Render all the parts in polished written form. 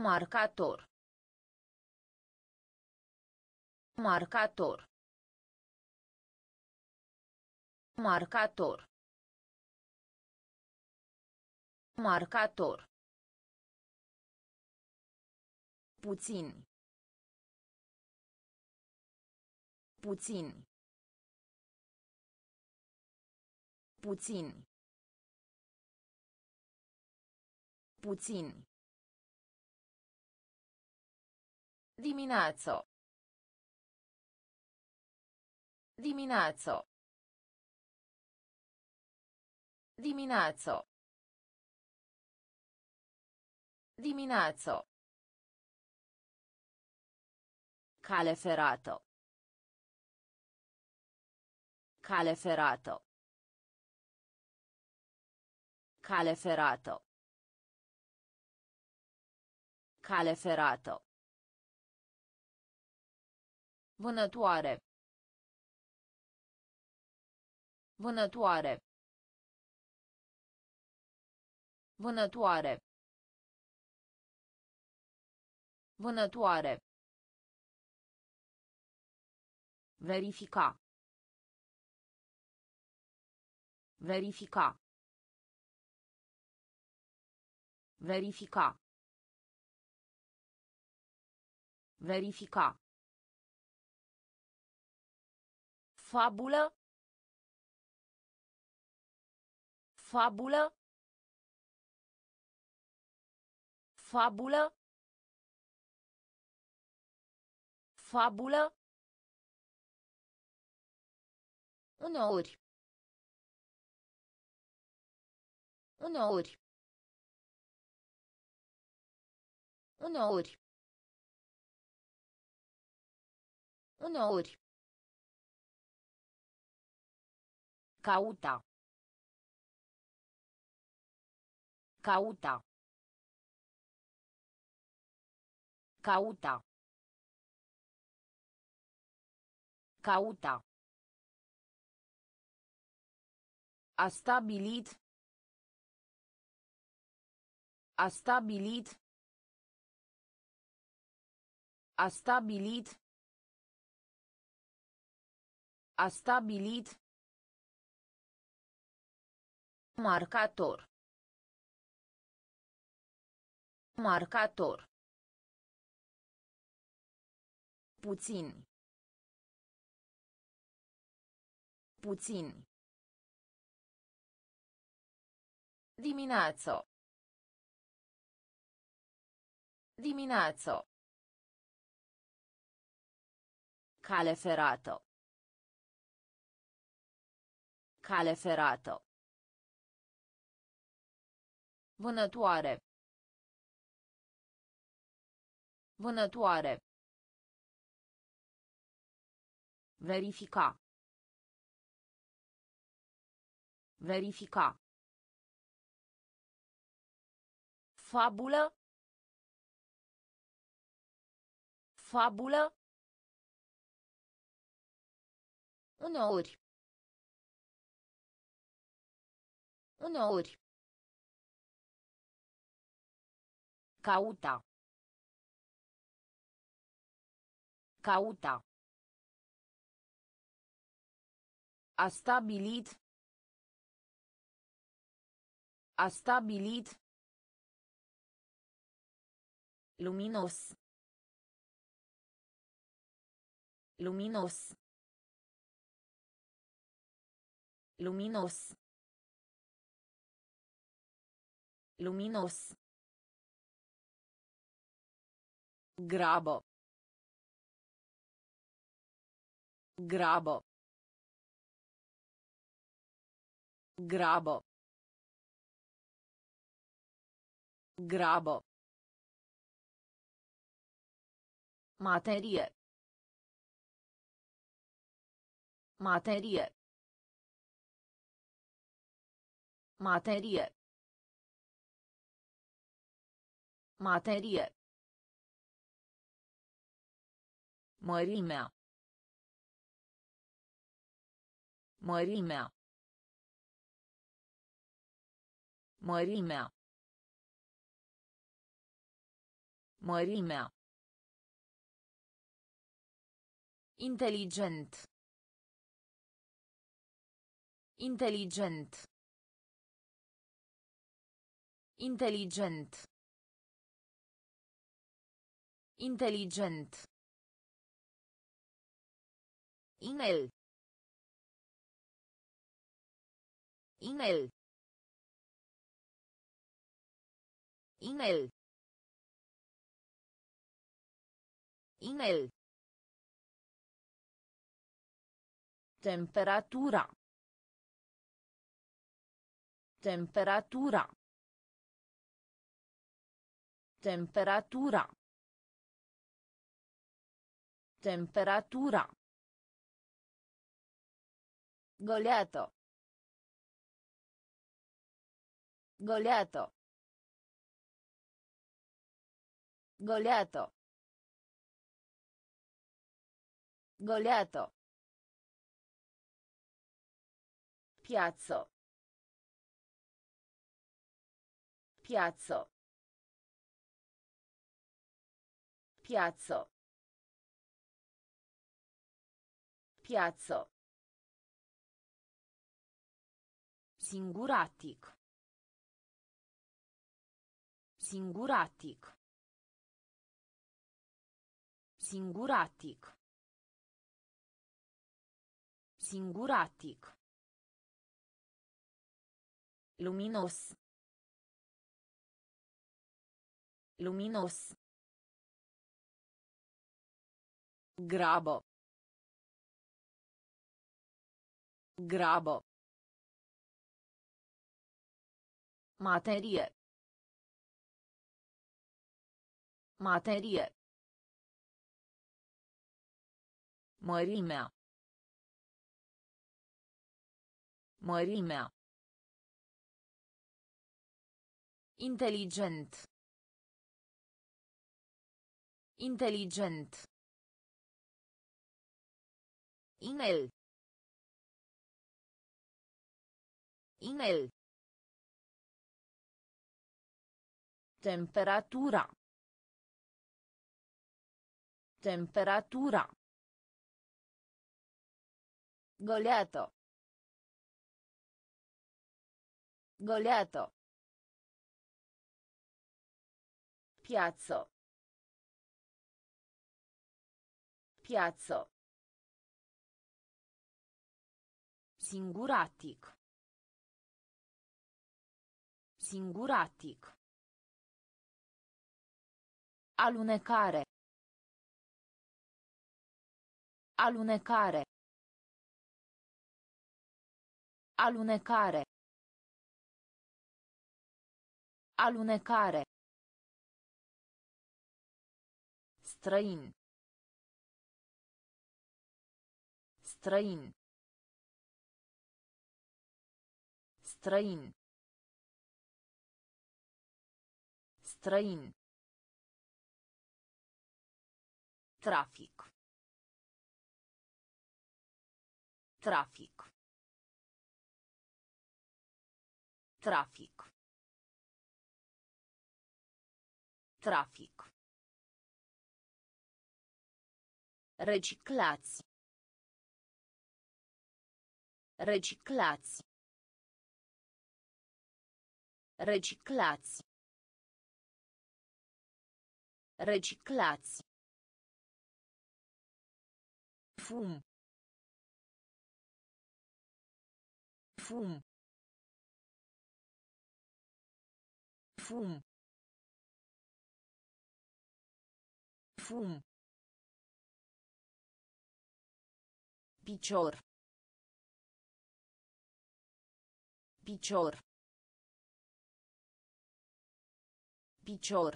Marcator. Marcator. Marcator. Marcator. Puțin. Puțin. Puțin. Puțin. Dimineață. Dimineață. Dimineață. Dimineață. Cale ferată. Cale ferată. Cale ferată. Cale ferată. Vânătoare. Vânătoare. Vânătoare. Vânătoare. Verifica. Verifica. Verifica. Verifica. Fabulă. Fabulă. Fabulă. Fabulă. Uneori. Uneori. Uneori. Uneori. Cauta. Cauta. Cauta. Cauta. A stabilit. A stabilit. A stabilit. A stabilit. Marcator. Marcator. Puțin. Puțin. Dimineață. Dimineață. Cale ferată. Cale ferată. Vânătoare. Vânătoare. Verifica. Verifica. Fabulă. Fabulă. Uneori. Uneori. Cauta. Cauta. A stabilit. A stabilit. Luminos. Luminos. Luminos. Luminos. Grabă. Grabă. Grabă. Grabă. Materie. Materie. Materie. Materie. Mărimea. Mărimea. Mărimea. Mărimea. Inteligent. Inteligent. Inteligent. Inteligent. Inel. Inel. Inel. Inel. Temperatura. Temperatura. Temperatura. Temperatura. Goleato. Goleato. Goleato. Goleato. Piazzo. Piazzo. Piazzo. Piazzo. Singuratic. Singuratic. Singuratic. Singuratic. Luminos. Luminos. Grabo. Grabo. Materie. Materie. Mărimea. Mărimea. Inteligent. Inteligent. Inel. Inel. Temperatura. Temperatura. Goleato. Goleato. Piazzo. Piazzo. Singuratic. Singuratic. Alunecare. Alunecare. Alunecare. Alunecare. Străin. Străin. Străin. Străin. Trafic. Trafic. Trafic. Trafic. Reciclați. Reciclați. Reciclați. Reciclați. Fum. Fum. Fum. Fum. Picior. Picior. Picior.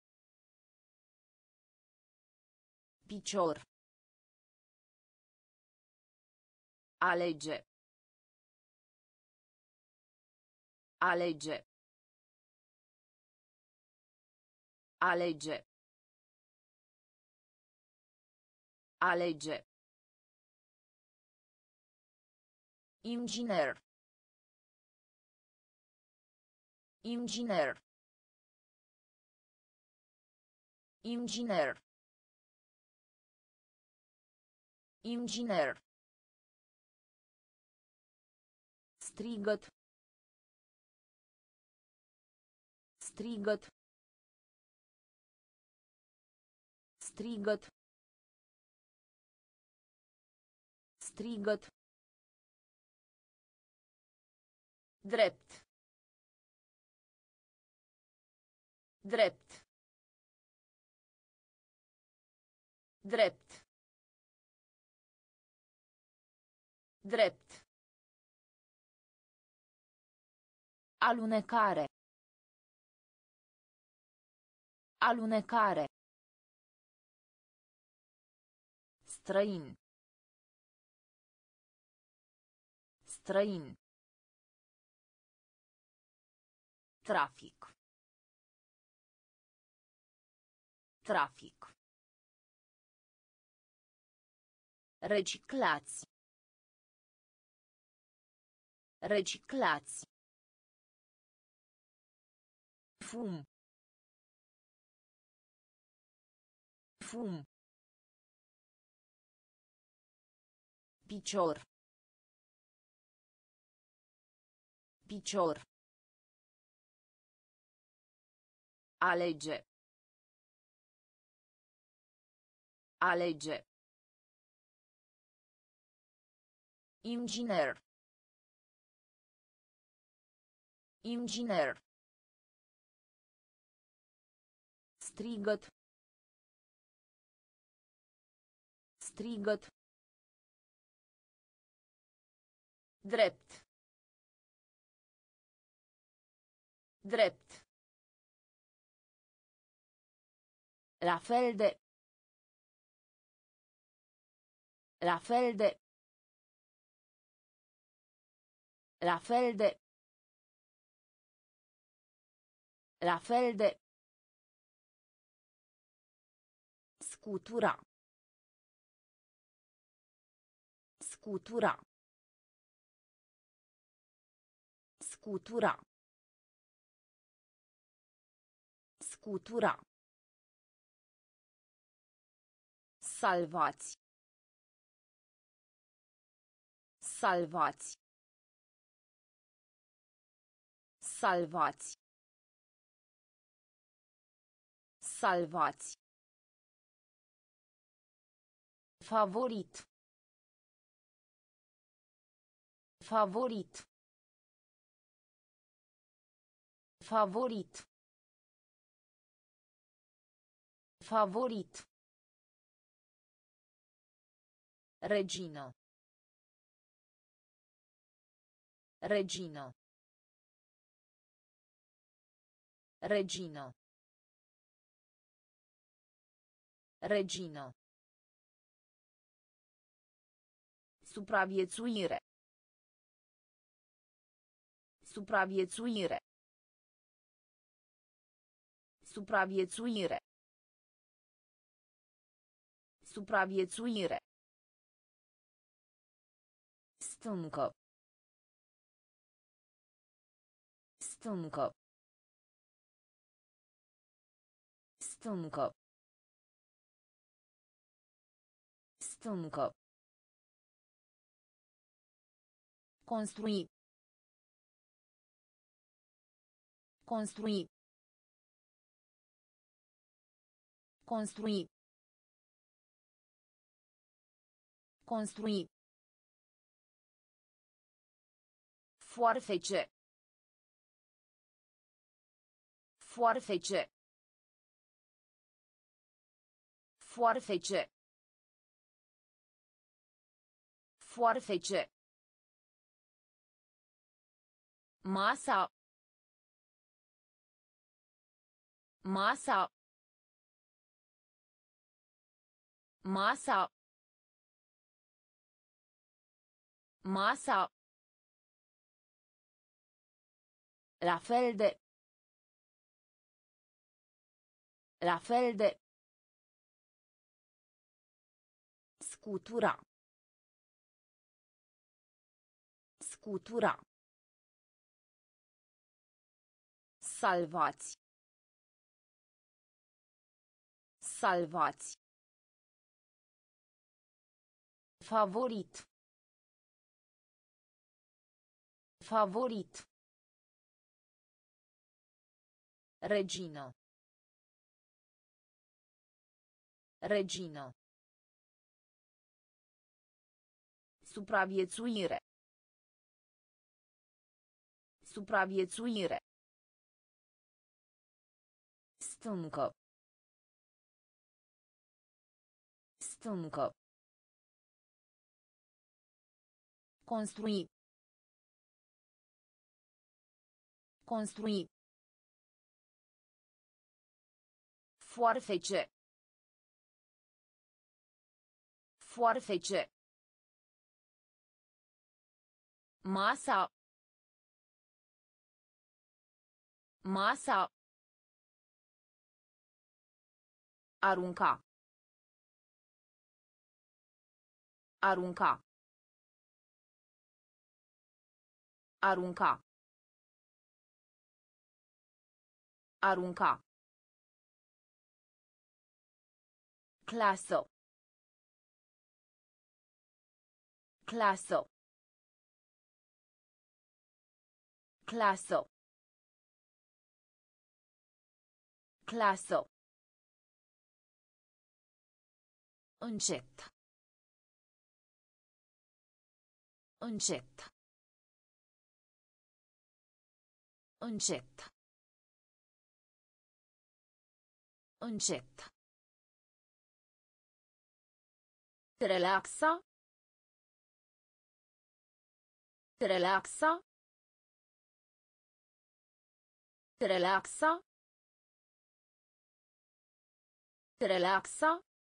Picior. Alege. Alege. Alege. Alege. Inginer. Inginer. Inginer. Inginer. Strigăt. Strigăt. Strigăt. Strigăt. Drept. Drept. Drept. Drept. Alunecare. Alunecare. Străin. Străin. Trafic. Trafic. Reciclați. Reciclați. Fum. Fum. Picior. Picior. Alege. Alege. Inginer. Inginer. Strigăt. Strigăt. Drept. Drept. La fel de. La fel de. La fel de. La fel de. Scutura. Scutura. Scutura. Scutura. Salvați. Salvați. Salvați. Salvați. Favorit. Favorit. Favorit. Favorit. Regino. Regino. Regino. Regino. Supraviețuire. Supraviețuire. Supraviețuire. Supraviețuire. Stâncă. Stâncă. Stâncă. Stâncă. Construi. Construi. Construi. Construi. Foarfece. Foarfece. Foarfece. Foarfece. Masa. Masa. Masa. Masa. La fel de. La fel de. Scutura. Scutura. Salvați. Salvați. Favorit. Favorit. Regină. Regină. Supraviețuire. Supraviețuire. Stâncă. Stâncă. Construi. Construi. Foarfece. Foarfece. Masa. Masa. Arunca. Arunca. Arunca. Arunca. Clasă. Clasă. Clasă. Clasă. Încet. Încet. Încet. Încet. Relaxa. Relaxa. Relaxa. Relaxa.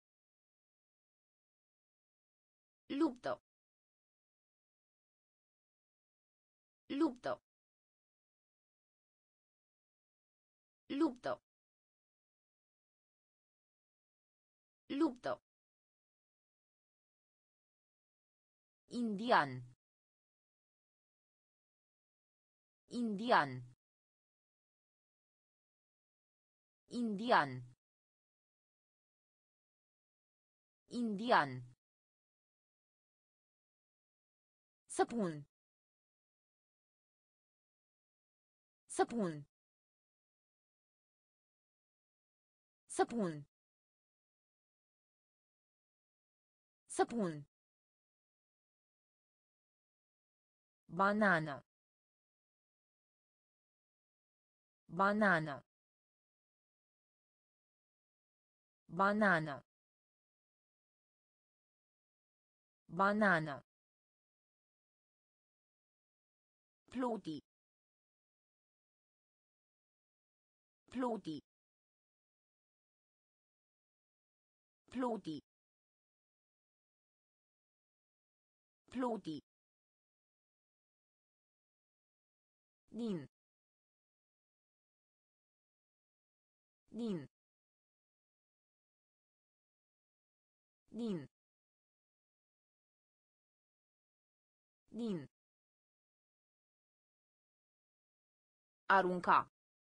Luptă. Luptă. Luptă. Luptă. Indian. Indian. Indian. Indian. Săpun. Săpun. Săpun. Săpun. Banană. Banană. Banană. Banană. Pluti. Pluti. Pluti. Pluti. Din. Din. Din. Din. Arunca.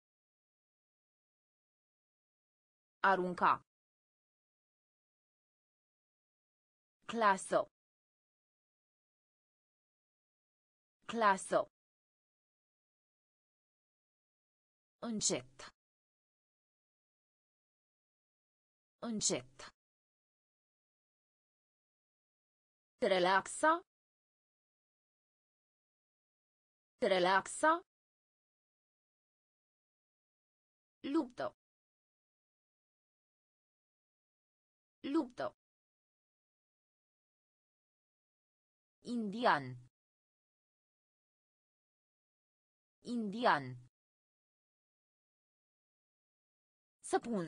Arunca. Clasă. Clasă. Încet. Încet. Relaxa. Relaxa. Luptă. Luptă. Indian. Indian. Săpun.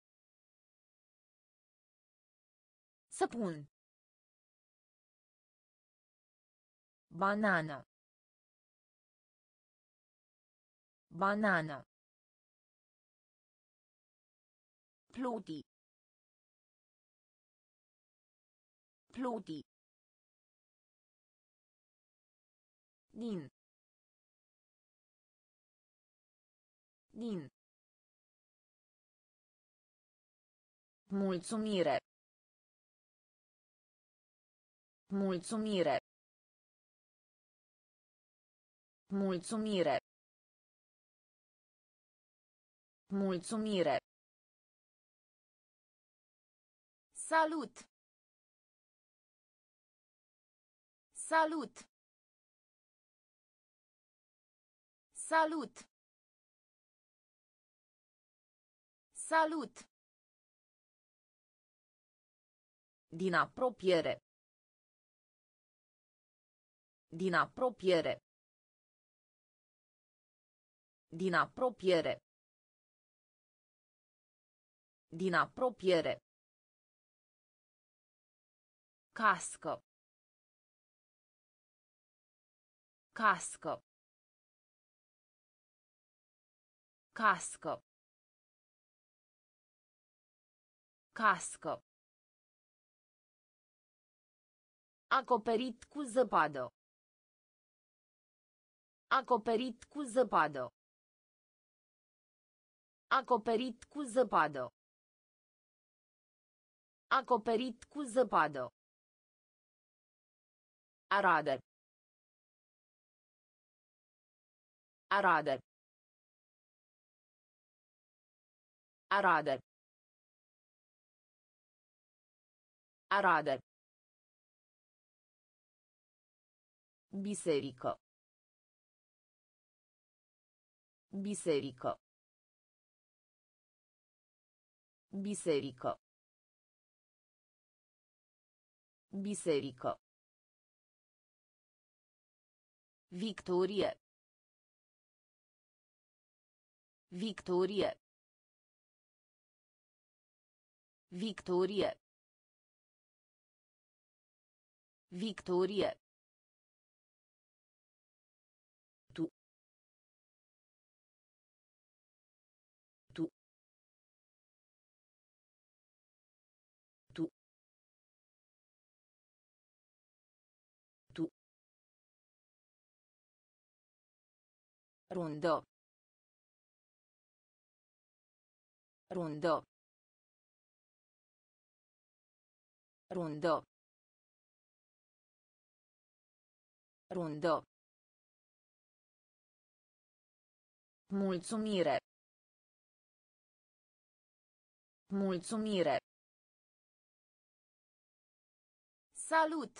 Săpun. Banană. Banană. Pluti. Pluti. Din. Din. Mulțumire. Mulțumire. Mulțumire. Mulțumire. Salut. Salut. Salut. Salut. Din apropiere. Din apropiere. Din apropiere. Din apropiere. Cască. Cască. Cască. Cască. Acoperit cu zăpadă. Acoperit cu zăpadă. Acoperit cu zăpadă. Acoperit cu zăpadă. Arade. Arade. Arade. Arade. Biserică. Biserică. Biserică. Biserică. Victorie. Victorie. Victorie. Victorie. Tu. Tu. Tu. Tu. Rundă. Rundă. Rundă. Rundă. Mulțumire. Mulțumire. Salut.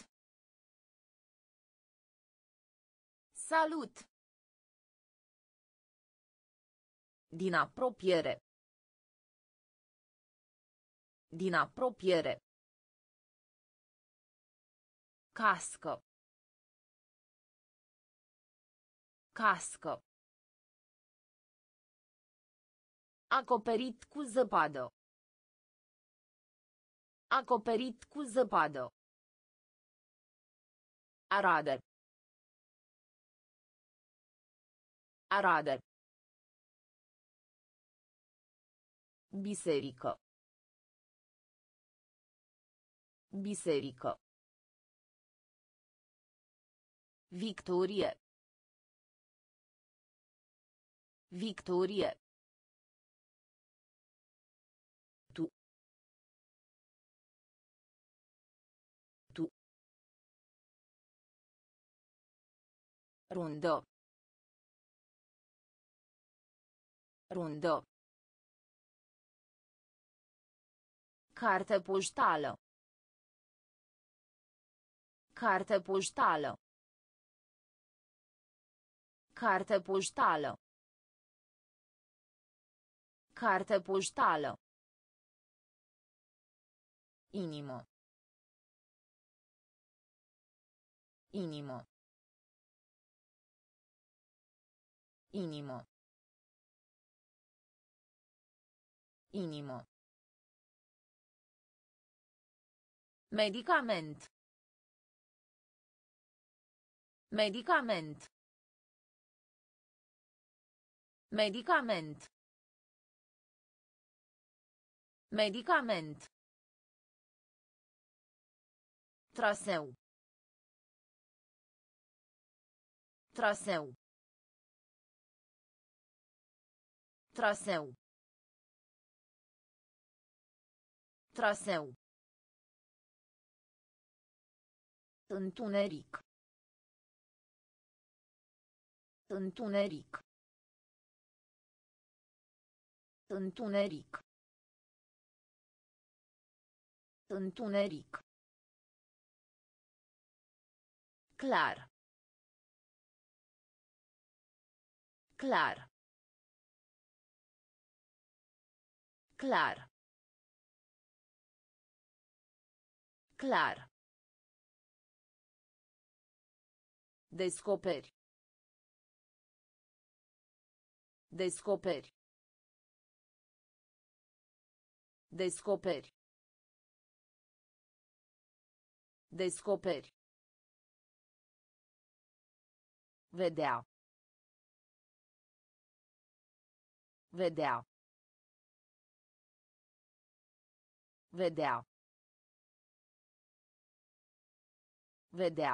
Salut. Din apropiere. Din apropiere. Cască. Cască. Acoperit cu zăpadă. Acoperit cu zăpadă. Arade. Arade. Biserică. Biserică. Victorie. Victorie. Tu. Tu. Rundă. Rundă. Carte poștală. Carte poștală. Carte poștală. Carte poștală. Inimă. Inimă. Inimă. Inimă. Medicament. Medicament. Medicament. Medicament. Traseu. Traseu. Traseu. Traseu. Întuneric. Întuneric. Întuneric. Întuneric. Clar. Clar. Clar. Clar. Descoperi. Descoperi. Descoperi. Descoperi. Vedea. Vedea. Vedea. Vedea.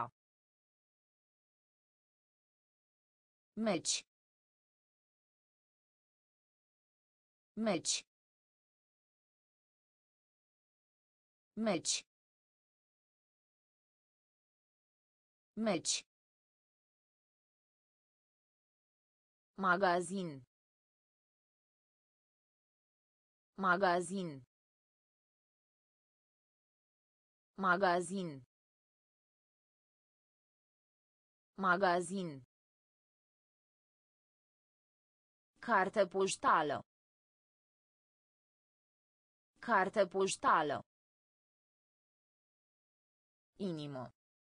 Meci. Meci. Meci. Meci. Magazin. Magazin. Magazin. Magazin. Carte poștală. Carte poștală. Inimă.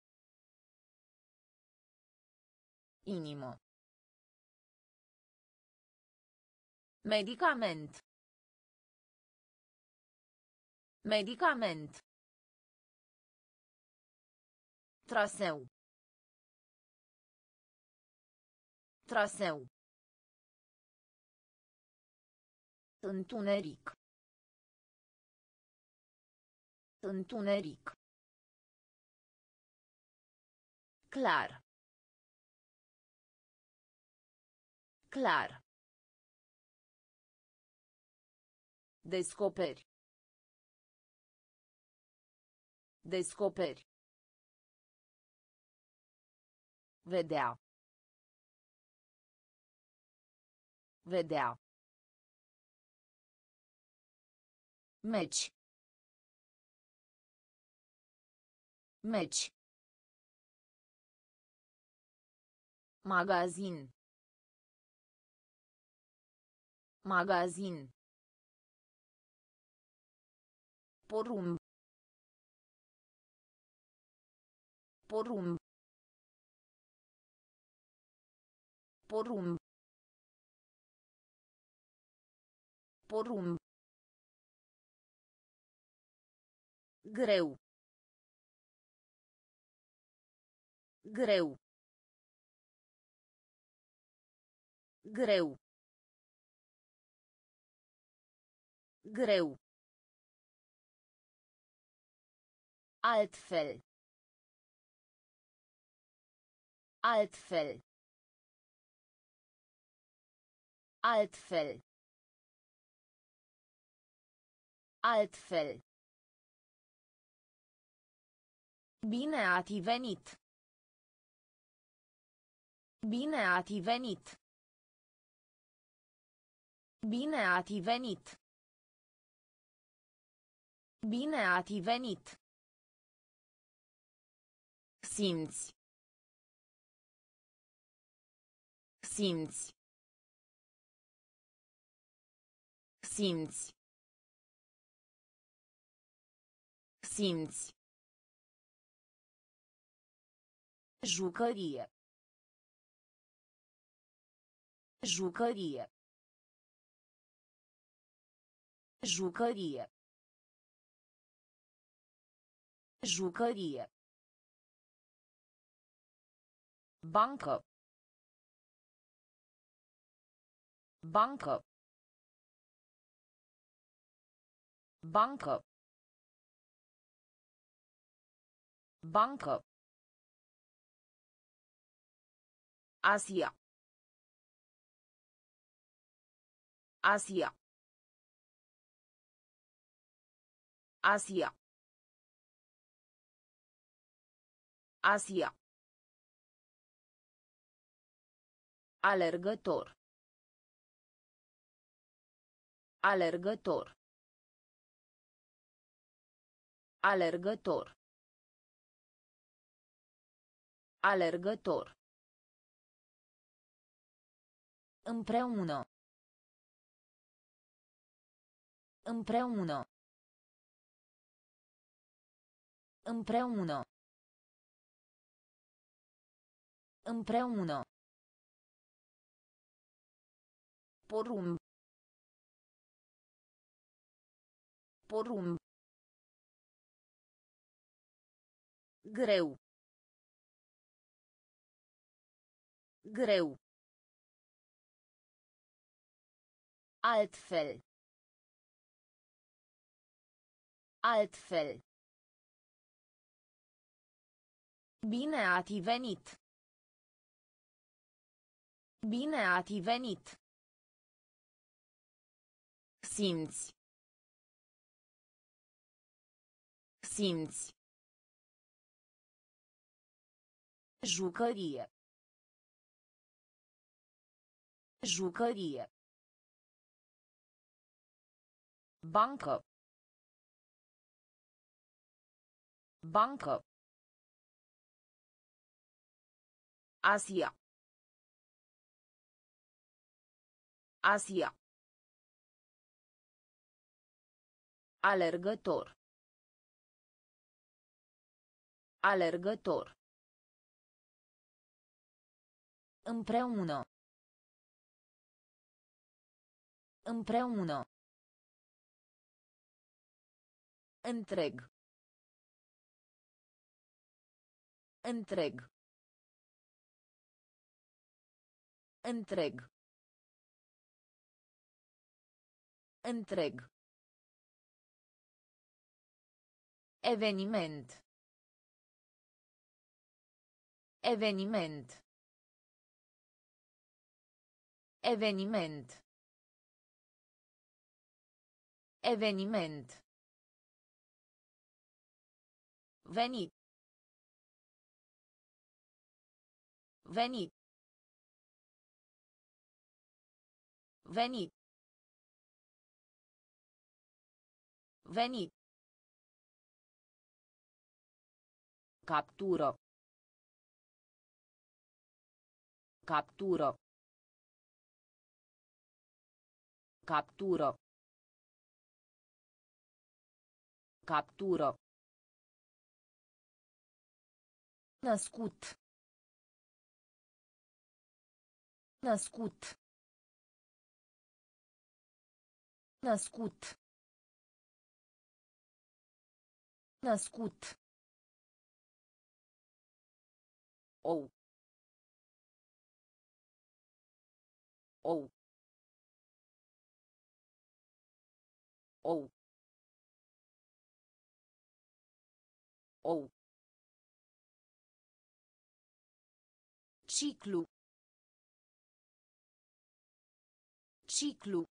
Inimă. Medicament. Medicament. Traseu. Traseu. Întuneric. Întuneric. Clar. Clar. Descoperi. Descoperi. Vedea. Vedea. Meci. Meci. Magazin. Magazin. Porumb. Porumb. Porumb. Porumb. Greu. Greu. Greu. Greu. Altfel. Altfel. Altfel. Altfel. Bine ați venit. Bine ați venit. Bine ați venit. Bine ați venit. Simți. Simți. Simți. Simți. Jucărie. Jucărie. Jucărie. Jucărie. Bancă. Bancă. Bancă. Bancă. Asia. Asia. Asia. Asia. Alergător. Alergător. Alergător. Alergător. Împreună. Împreună. Împreună. Împreună. Porumb. Porumb. Greu. Greu. Altfel. Altfel. Bine ați venit. Bine ați venit. Simți. Simți. Jucărie. Jucărie. Bancă. Bancă. Asia. Asia. Alergător. Alergător. Împreună. Împreună. Întreg. Întreg. Întreg. Întreg. Eveniment. Eveniment. Eveniment. Eveniment. Venit. Venit. Venit. Venit. Captură. Captură. Captură. Captură. Născut. Născut. Născut. Născut. Ou. Ou. Ou. Ou. Ciclu. Ciclu.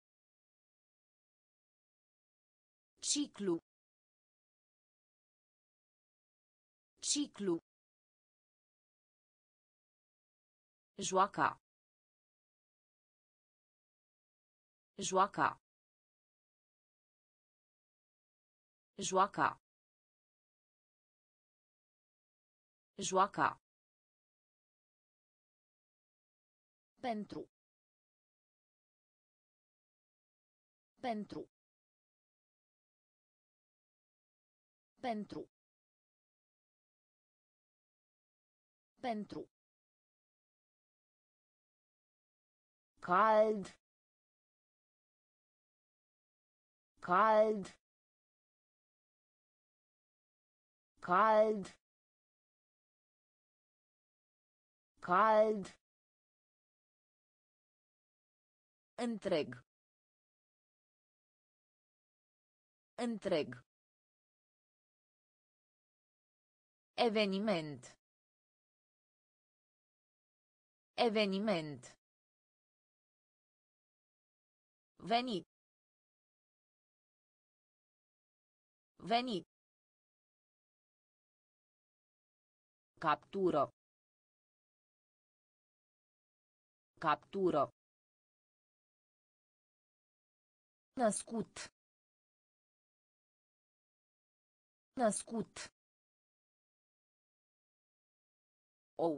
Ciclu. Ciclu. Joaca. Joaca. Joaca. Joaca. Pentru. Pentru. Pentru. Pentru. Cald. Cald. Cald. Cald. Întreg. Întreg. Eveniment. Eveniment. Venit. Venit. Captură. Captură. Născut. Născut. Ou.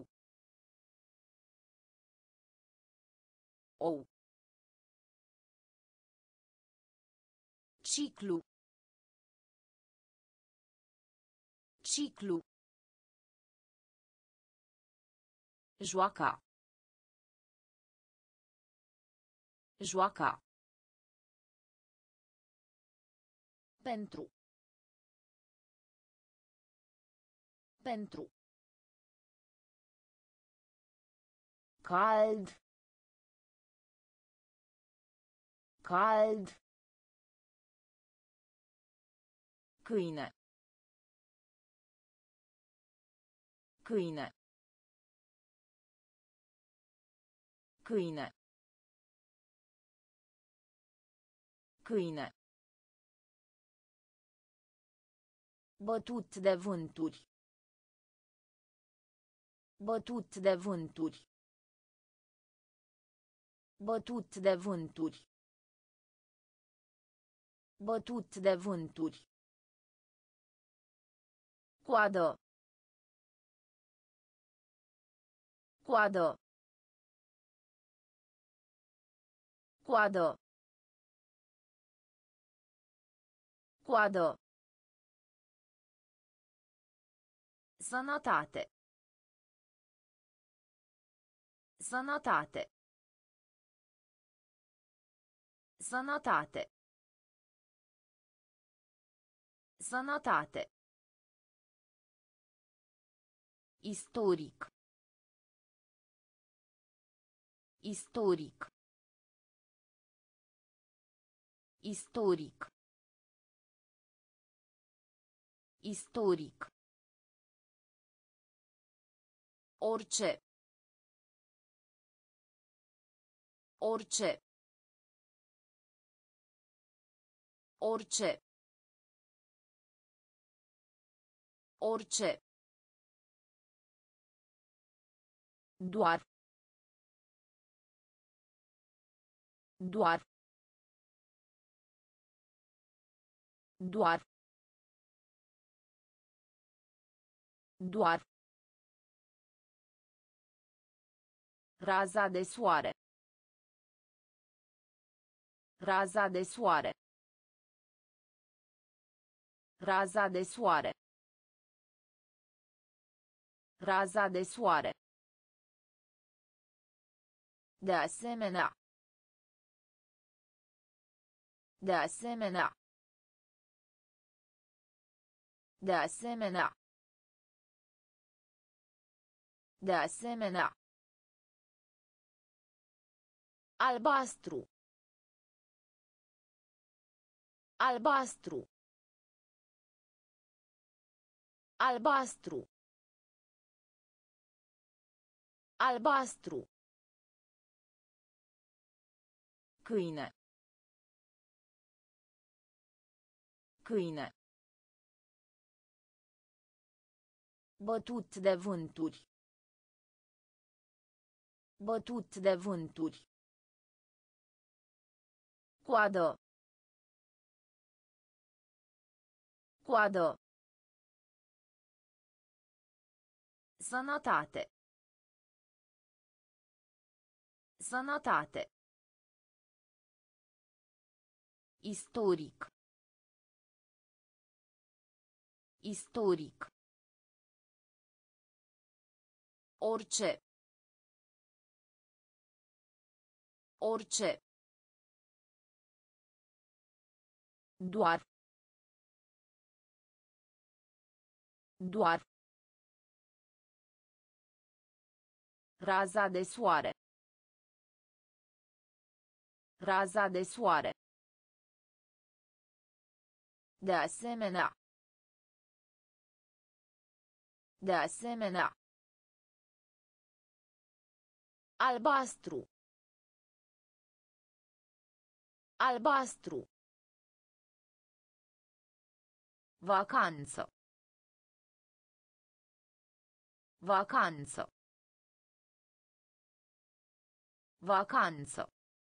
Ou. Ciclu. Ciclu. Joaca. Joaca. Pentru. Pentru. Cald. Cald. Câine. Câine. Câine. Câine. Bătut de vânturi. Bătut de vânturi. Bătut de vânturi. Bătut de vânturi. Coadă. Coadă. Coadă. Coadă. Sănătate. Sănătate. Sănătate. Sănătate. Istoric. Istoric. Istoric. Istoric. Orice. Orice. Orice. Orice. Doar. Doar. Doar. Doar. Raza de soare. Raza de soare. Raza de soare. Raza de soare. De asemenea. De asemenea. De asemenea. De asemenea. Albastru. Albastru. Albastru. Albastru. Câine. Câine. Bătut de vânturi. Bătut de vânturi. Coadă. Coadă. Sănătate. Sănătate. Istoric. Istoric. Orice. Orice. Doar. Doar. Raza de soare. Raza de soare. De asemenea. De asemenea. Albastru. Albastru. Vacanță. Vacanță. Vacanță.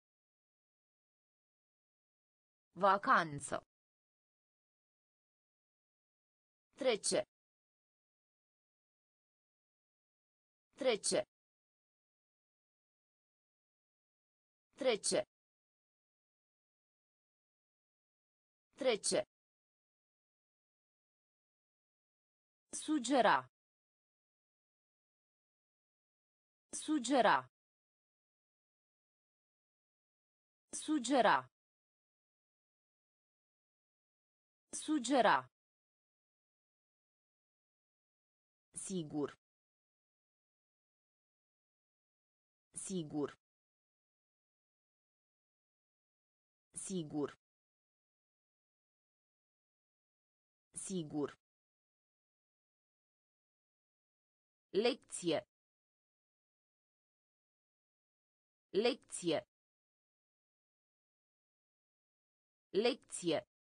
Vacanță. Trece. Trece. Trece. Trece. Sugera. Sugera. Sugera. Sugera. Sigur. Sigur. Sigur. Sigur. Lecție. Lecție. Lecție.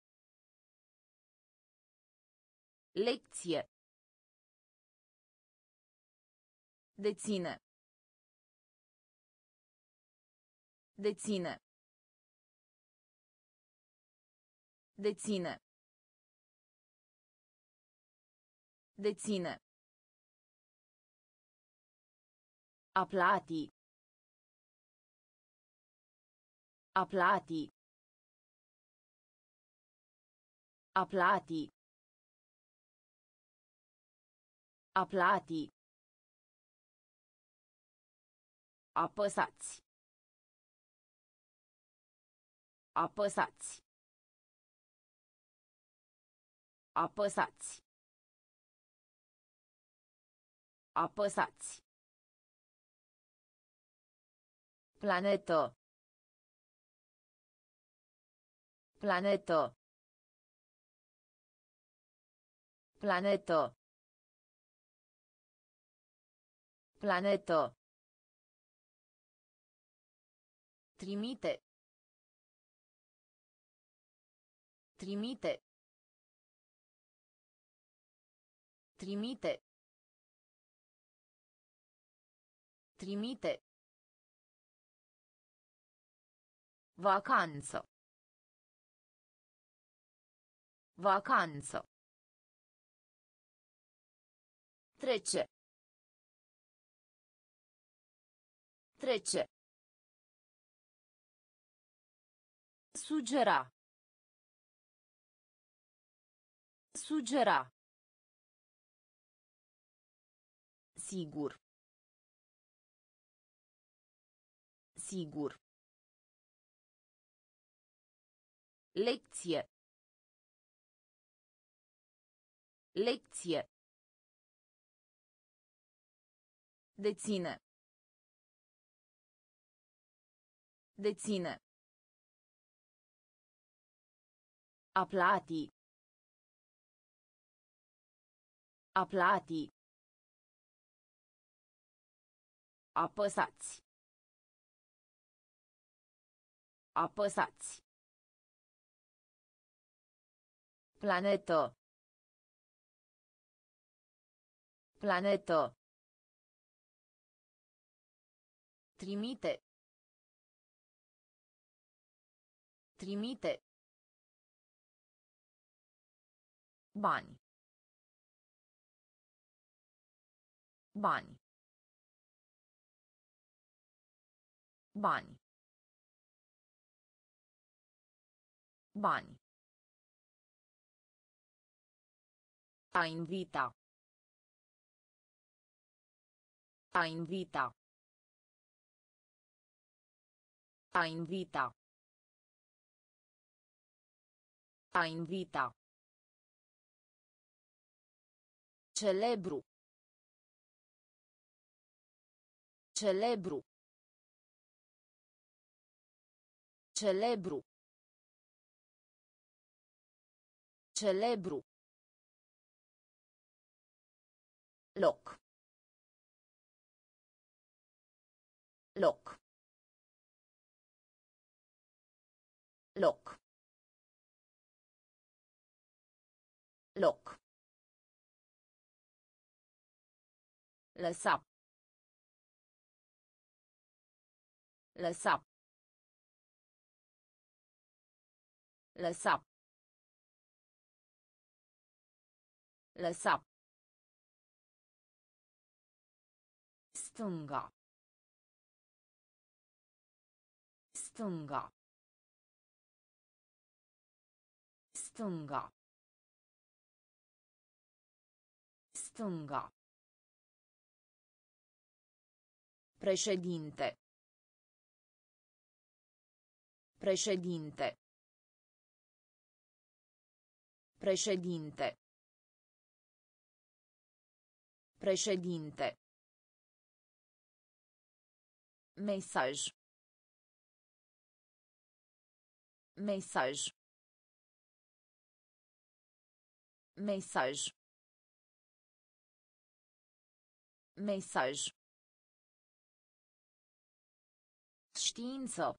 Lecție. Deține. Deține. Deține. Deține. A plati. A plati. A plati. A plati. Apăsați. Apăsați. Apăsați. Apăsați. Planetă. Planetă. Planetă. Planetă. Trimite. Trimite. Trimite. Trimite. Vacanță. Vacanță. Trece. Trece. Sugera. Sugera. Sigur. Sigur. Lecție. Lecție. Deține. Deține. A plati. A plati. Apăsați. Apăsați. Planetă. Planetă. Trimite. Trimite. Bani. Bani. Bani. Bani. A invita. A invita. A invita. A invita. Celebru. Celebru. Celebru. Celebru. Loc. Loc. Loc. Loc. Lăsa. Lăsa. Lăsa. Lăsa. Stânga. Stânga. Stânga. Stânga. Președinte. Președinte. Președinte. Președinte. Mesaj. Mesaj. Mesaj. Mesaj. Știință.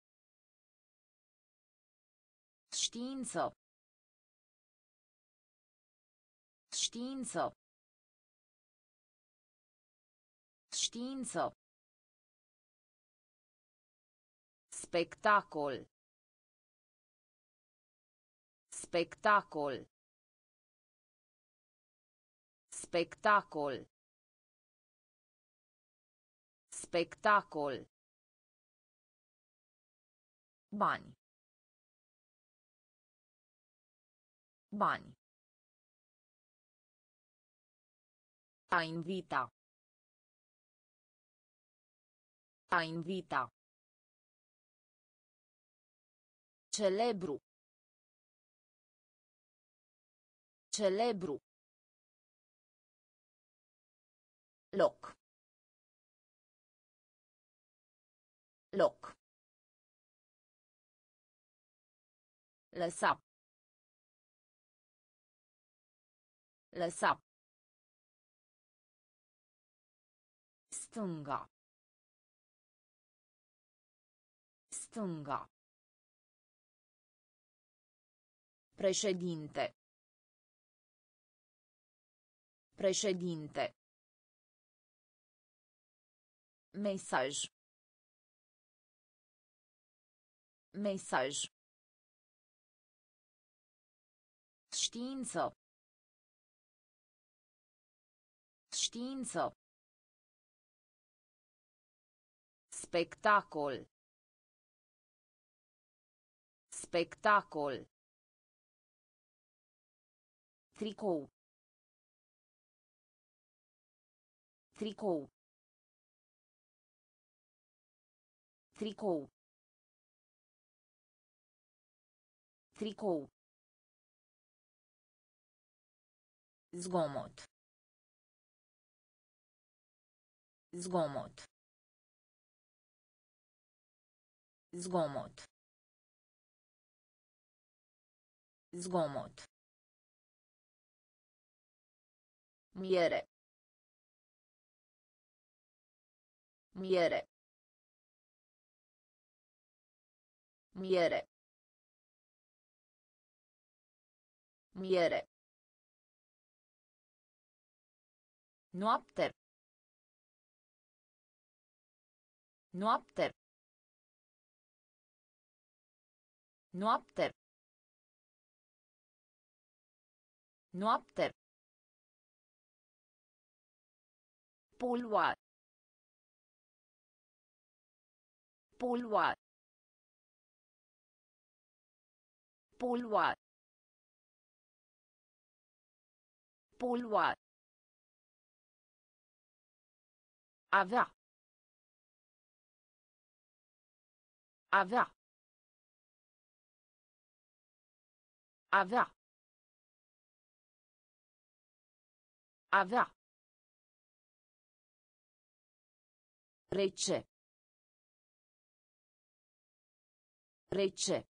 Știință. Știință. Știință. Spectacol. Spectacol. Spectacol. Spectacol. Bani. Bani. A invita. A invita. Celebru. Celebru. Loc. Loc. Lăsa. Lăsa. Stânga. Stânga. Președinte. Președinte. Mesaj. Mesaj. Știință. Știință. Spectacol. Spectacol. Tricou. Tricou. Tricou. Tricou. Zgomot. Zgomot. Zgomot. Zgomot. Miere. Miere. Miere. Miere. Noapte. Noapte. Noapte. Noapte. Polua. Polua. Polua. Polua. Avea. Avea. Avea. Avea. Rece. Rece.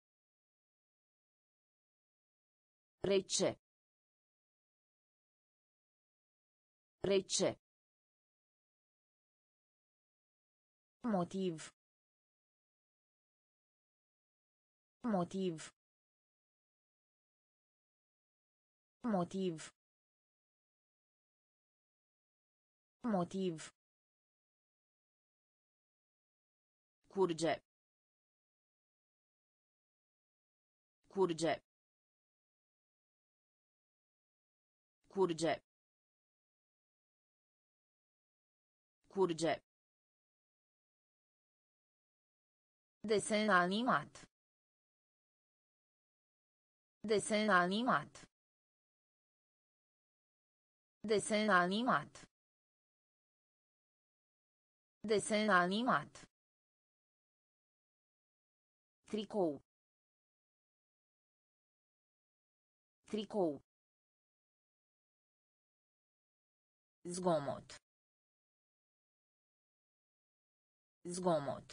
Rece. Rece. Motiv. Motiv. Motiv. Motiv. Curge. Curge. Curge. Curge. Desen animat. Desen animat. Desen animat. Desen animat. Tricou. Tricou. Zgomot. Zgomot.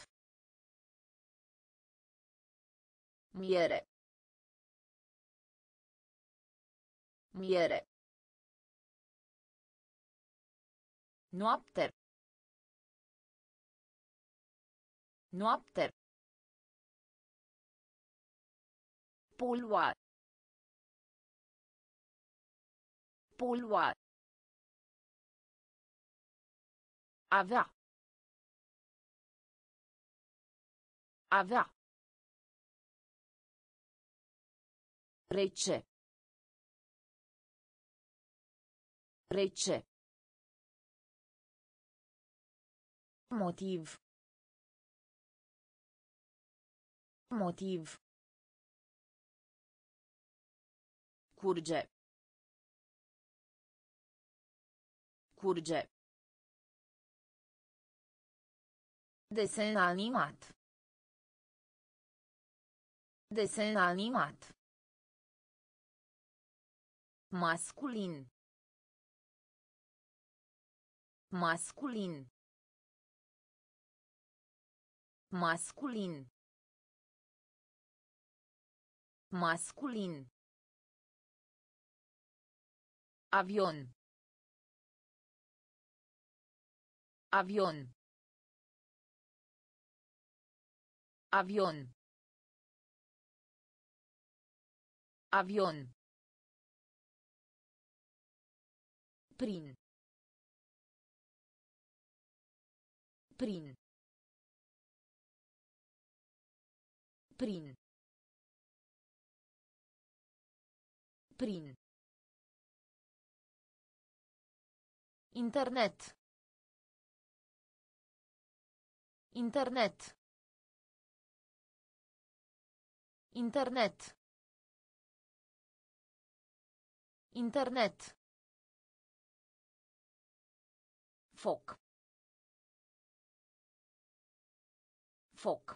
Miere. Miere. Noapte. Noapte. Polua. Polua. Avea. Avea. Rece. Rece. Motiv. Motiv. Curge. Curge. Desen animat. Desen animat. Masculin. Masculin. Masculin. Masculin. Avion. Avion. Avion. Avion. Prin. Prin. Prin. Prin. Internet. Internet. Internet. Internet. Foc. Foc.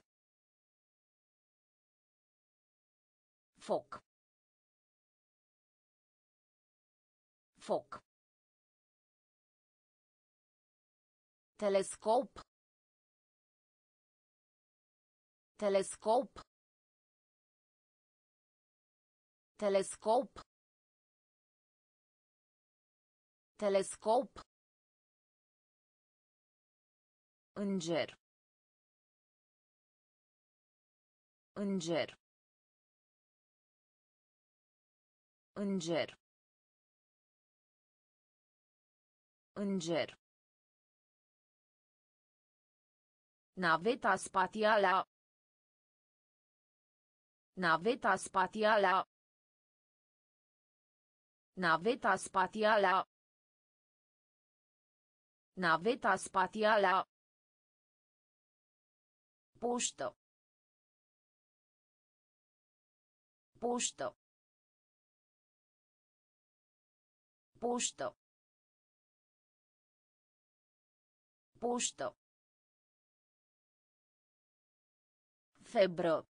Foc. Foc. Telescop. Telescop. Telescop. Telescop. Înger. Înger. Înger. Înger. Naveta spațială. Naveta spațială. Naveta spațială. Naveta spațială. Poștă. Poștă. Poștă. Poștă. Febră.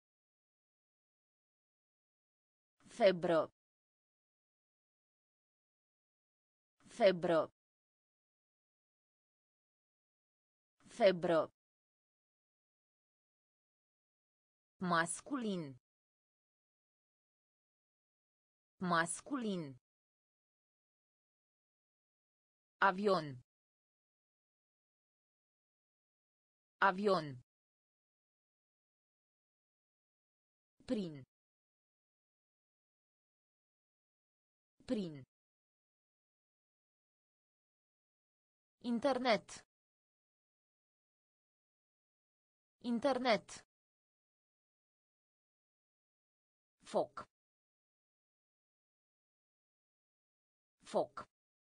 Febră. Febră. Febră. Masculin. Masculin. Avion. Avion. Prin. Prin. Internet. Internet. Foc. Foc.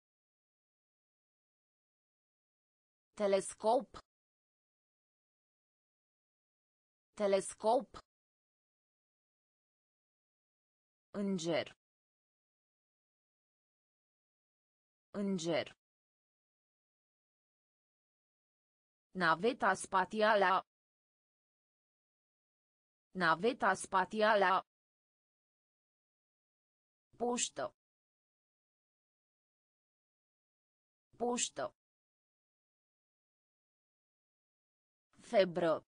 Telescop. Telescop. Înger. Înger. Naveta spațială. Naveta spațială. Poștă. Poștă. Febră.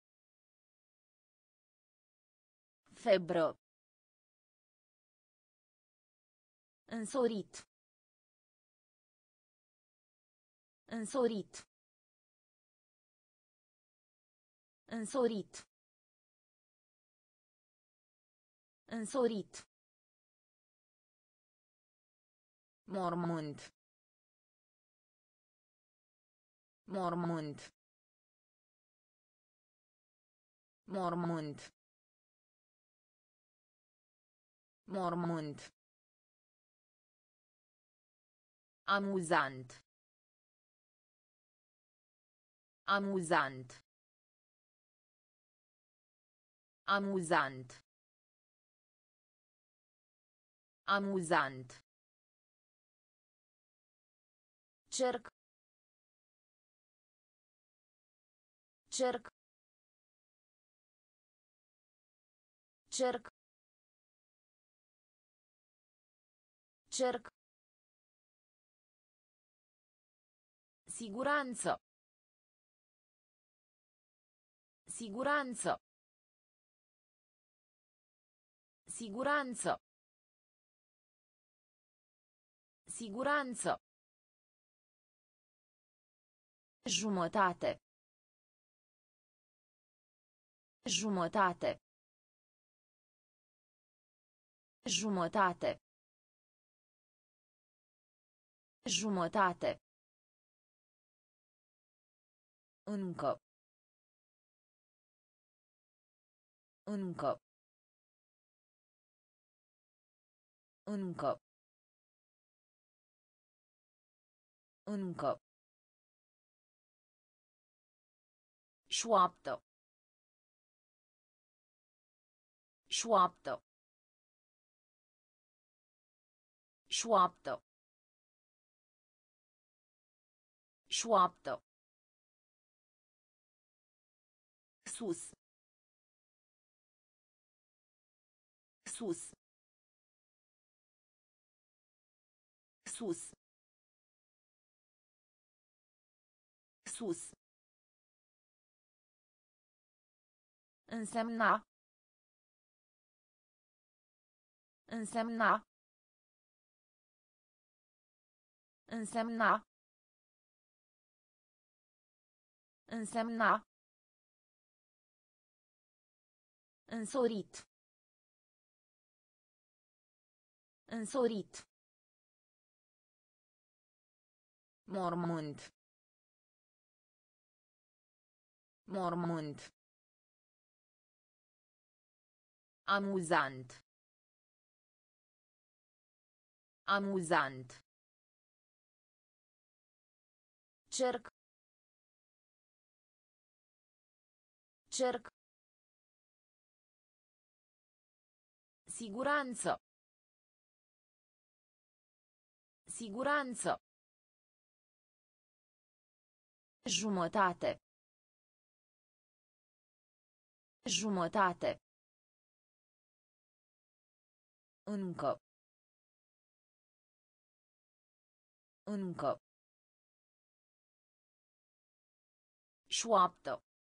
Febră. Însorit. Însorit. Însorit. Însorit. Mormânt. Mormânt. Mormânt. Mormânt. Amuzant. Amuzant. Amuzant. Amuzant. Cerc. Cerc. Cerc. Cerc. Siguranță. Siguranță. Siguranță. Siguranță. Jumătate. Jumătate. Jumătate. Jumătate. Încă. Încă. Încă. Încă. Șoaptă. Șoaptă. Șoaptă. Șoaptă. Sus. Sus. Sus. Sus. Însemna. Însemna. Însemna. Însemna. Însorit. Însorit. Mormânt. Mormânt. Amuzant. Amuzant. Cerc. Cerc. Siguranță. Siguranță. Jumătate. Jumătate. Încă. Încă. Șoaptă.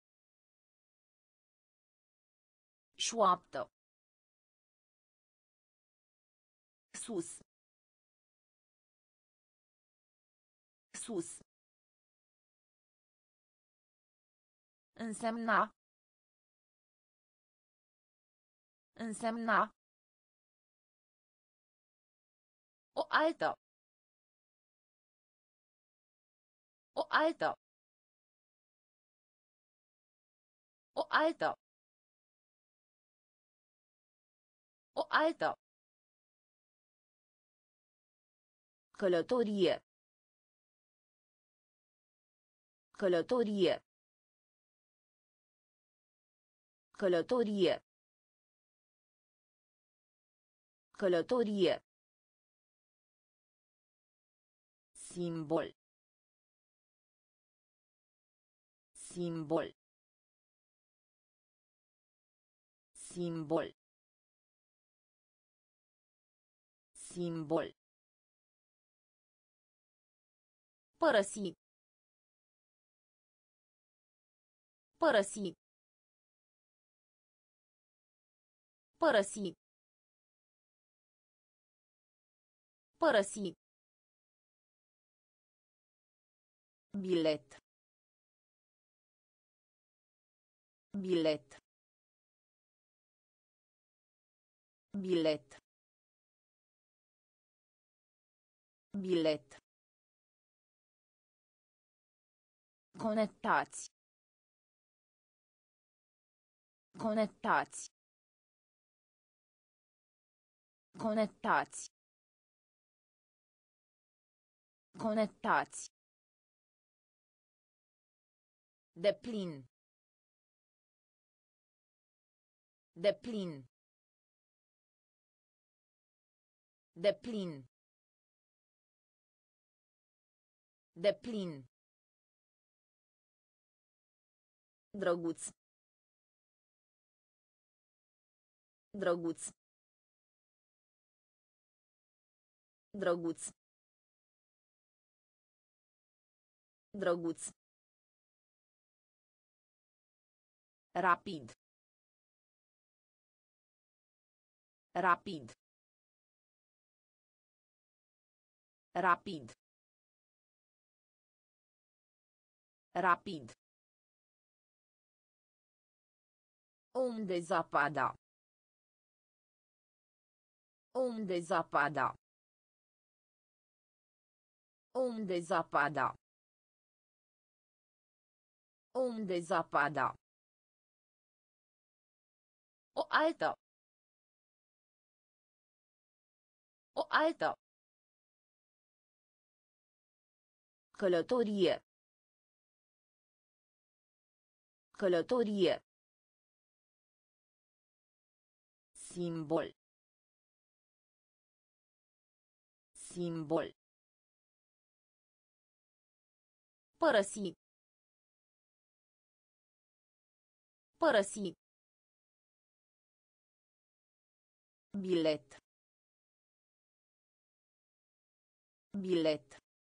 Șoaptă. Sus. Sus. Însemna. Însemna. altă. O altă. O altă. O altă. Călătorie. Călătorie. Călătorie. Călătorie. Simbol. Simbol. Simbol. Simbol. Părăsi. Părăsi. Părăsi. Părăsi. Bilet. Bilet. Bilet. Bilet. Conectați. Conectați. Conectați. Conectați. Deplin. Deplin. Deplin. Deplin. Drăguț. Drăguț. Drăguț. Drăguț. Rapid. Rapid. Rapid. Rapid. Unde zapada. Unde zapada. Unde zapada. Unde zapada. O altă. O altă. Călătorie. Călătorie. Simbol. Simbol. Părăsi. Părăsi. Bilet. Bilet.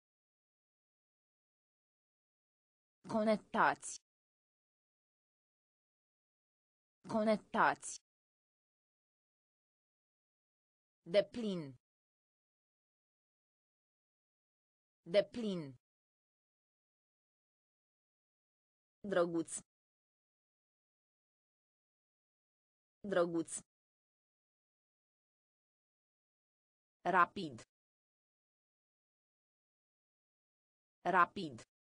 Conectați. Conectați. Deplin. Deplin. Drăguț. Drăguț. Rapid. Rapid.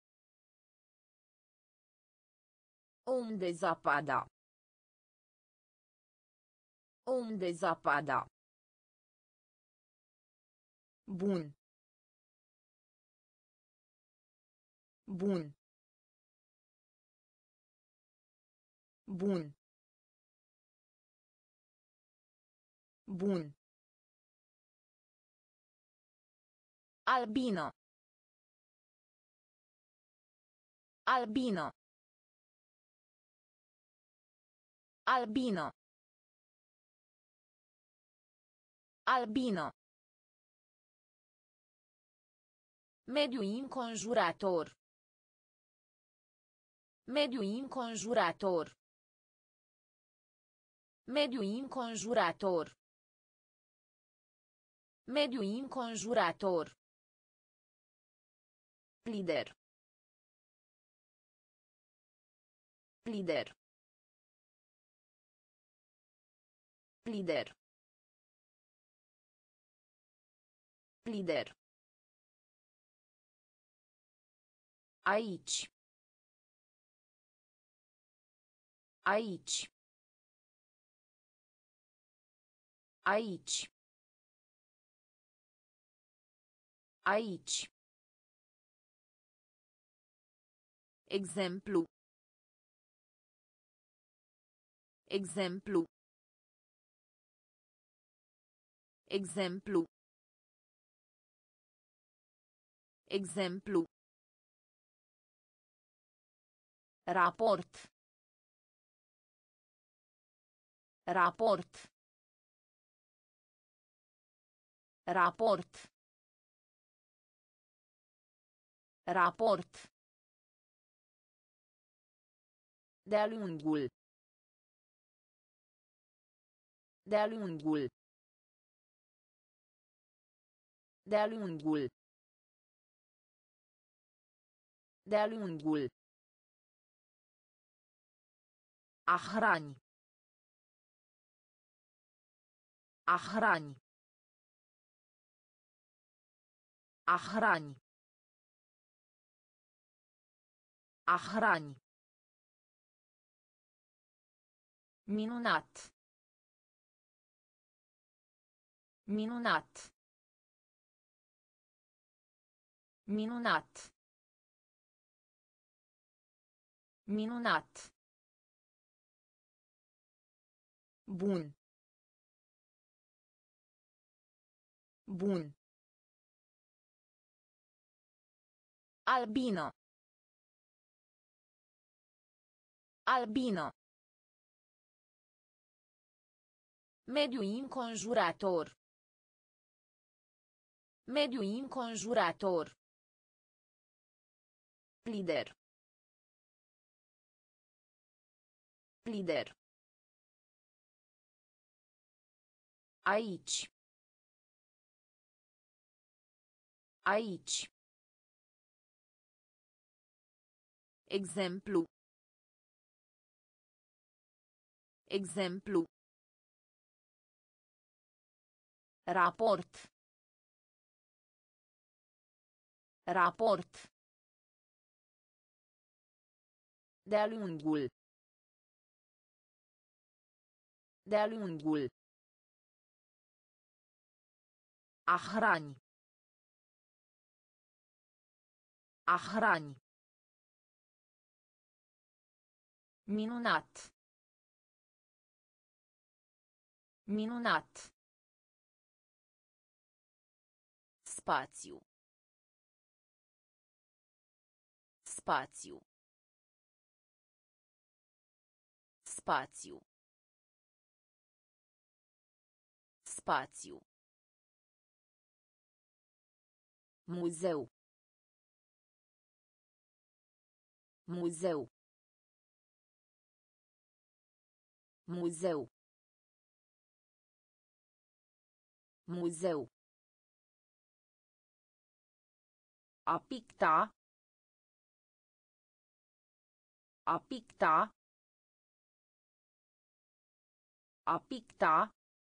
Unde zapada. Unde zapada. Bun. Bun. Bun. Bun. Albino. Albino. Albino. Albino. Mediu înconjurător. Mediu înconjurător. Mediu înconjurător. Mediu înconjurător. Lider. Lider. Lider. Lider. Aici. Aici. Aici. Aici. Exemplu. Exemplu. Exemplu. Exemplu. Raport. Raport. Raport. Raport. De-a lungul. De-a lungul. De-a lungul. De-a lungul. A hrani. A hrani. A hrani. A hrani. Minunat. Minunat. Minunat. Minunat. Bun. Bun. Albino. Albino. Mediu înconjurător. Mediu înconjurător. Lider. Lider. Aici. Aici. Exemplu. Exemplu. Raport. Raport. De-a lungul. De-a lungul. A hrani. A hrani. Minunat. Minunat. Spațiu. Spațiu. Spațiu. Spațiu. Muzeu. Muzeu. Muzeu. Muzeu. A picta. A picta. A picta.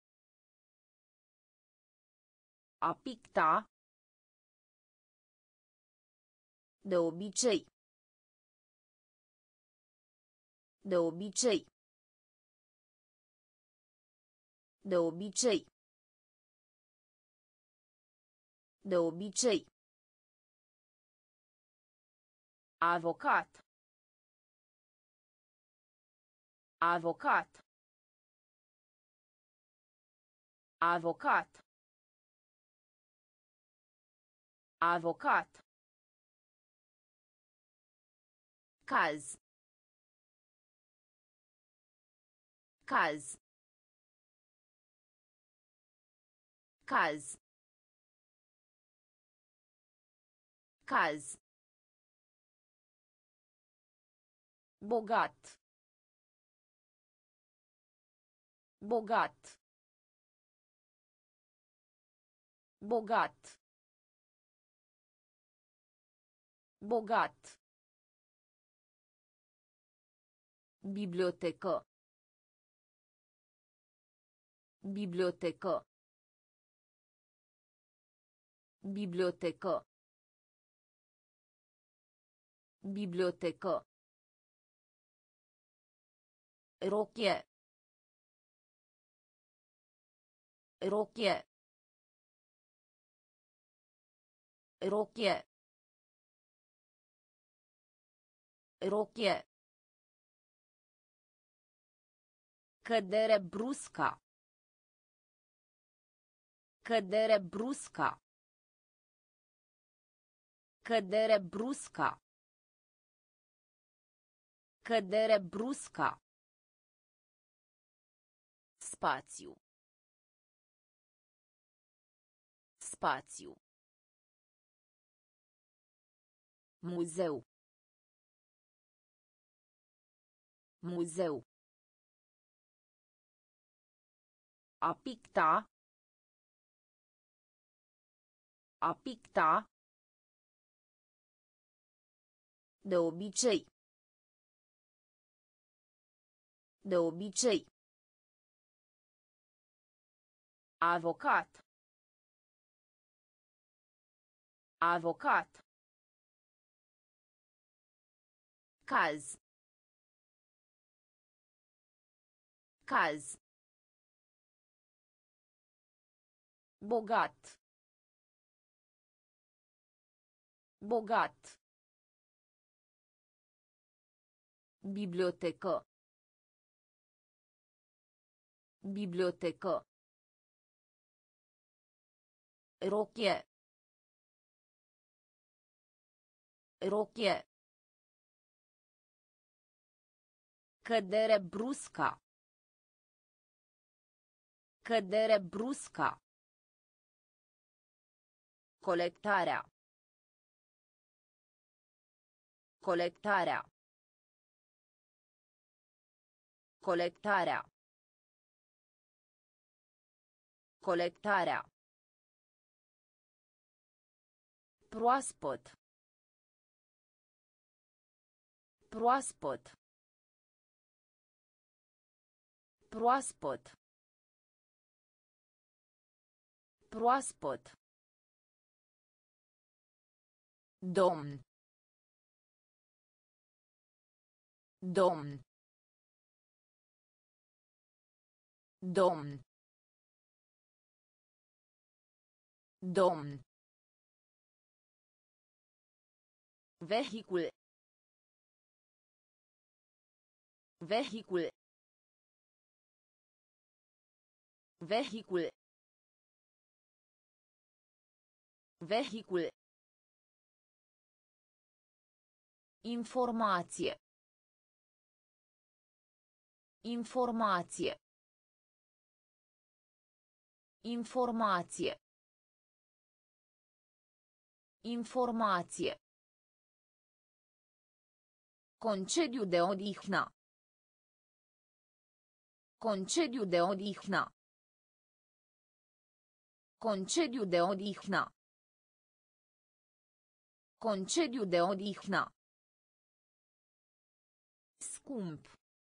A picta. De obicei. De obicei. De obicei. De obicei. Avocat. Avocat. Avocat. Avocat. Caz. Caz. Caz. Caz. Bogat. Bogat. Bogat. Bogat. Bibliotecă. Bibliotecă. Bibliotecă. Bibliotecă. Rochie. Rochie. Rochie. Rochie. Cădere brusca. Cădere brusca. Cădere brusca. Cădere brusca. Spațiu. Spațiu. Muzeu. Muzeu. A picta. A picta. De obicei. De obicei. Avocat. Avocat. Caz. Caz. Bogat. Bogat. Bibliotecă. Bibliotecă. Rochie. Rochie. Cădere brusca. Cădere brusca. Colectarea. Colectarea. Colectarea. Colectarea. Proaspăt. Proaspăt. Proaspăt. Proaspăt. Domn. Domn. Domn. Domn. Vehicul. Vehicul. Vehicul. Vehicul. Informație. Informație. Informație. Informație. Concediu de odihnă. Concediu de odihnă. Concediu de odihnă. Concediu de odihnă. Scump.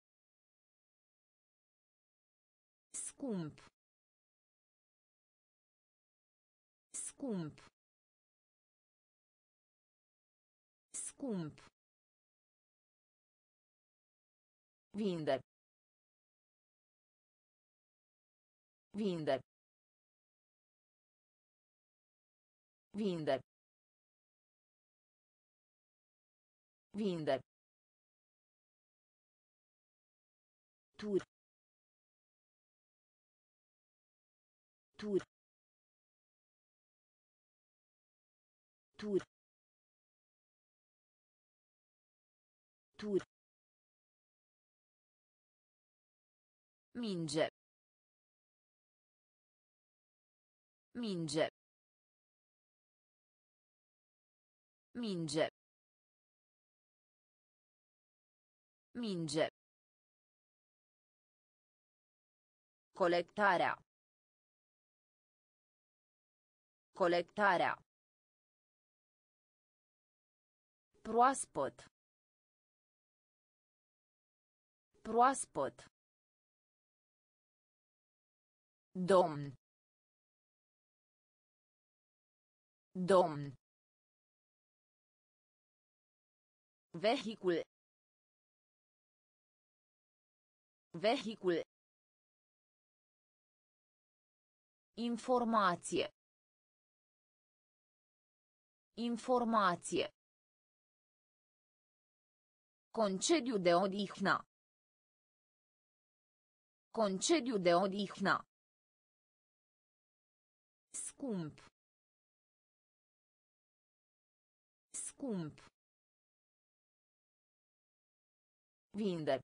Scump. Scump. Scump. Vinde. Vinde. Vinde. Vinde. Tur. Tur. Tur. Tur. Minge. Minge. Minge. Minge. Colectarea. Colectarea. Proaspăt. Proaspăt. Domn. Domn. Vehicul. Vehicul. Informație. Informație. Concediu de odihnă. Concediu de odihnă. Scump. Scump. Vinde.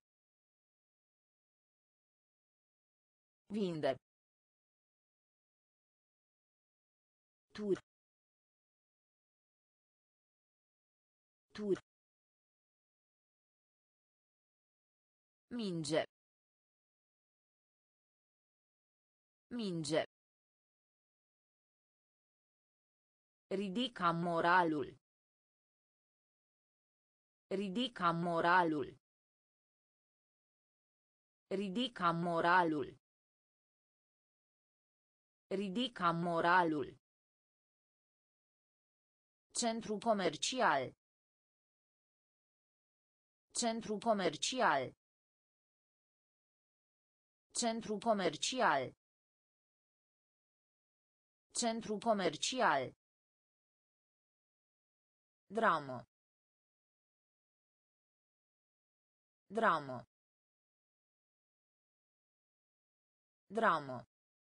Vinde. Tur. Tur. Minge. Minge. Ridica moralul. Ridica moralul. Ridica moralul. Ridica moralul. Centru comercial. Centru comercial. Centru comercial. Centru comercial. Dramă. Dramă. Dramă.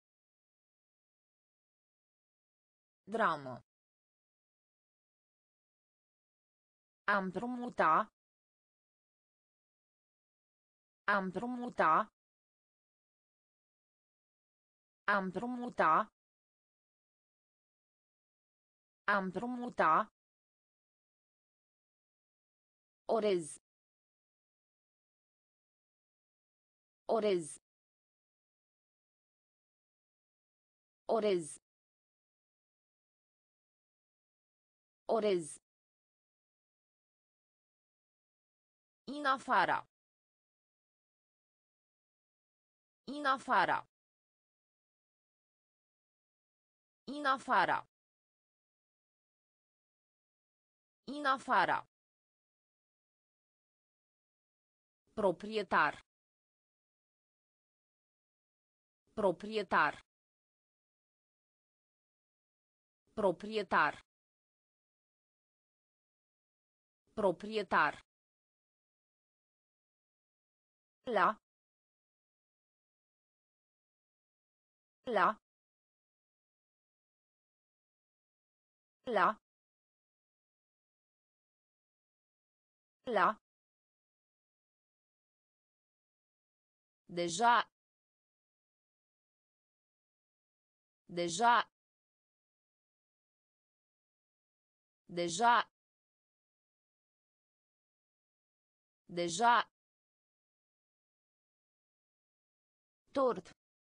Dramă. A împrumuta. A împrumuta. A împrumuta. A împrumuta. Orez. Orez. Orez. Orez. In afara. In afara. In afara. In afara. Proprietar. Proprietar. Proprietar. Proprietar. La. La. La. La. Deja. Deja. Deja. Deja. Tort.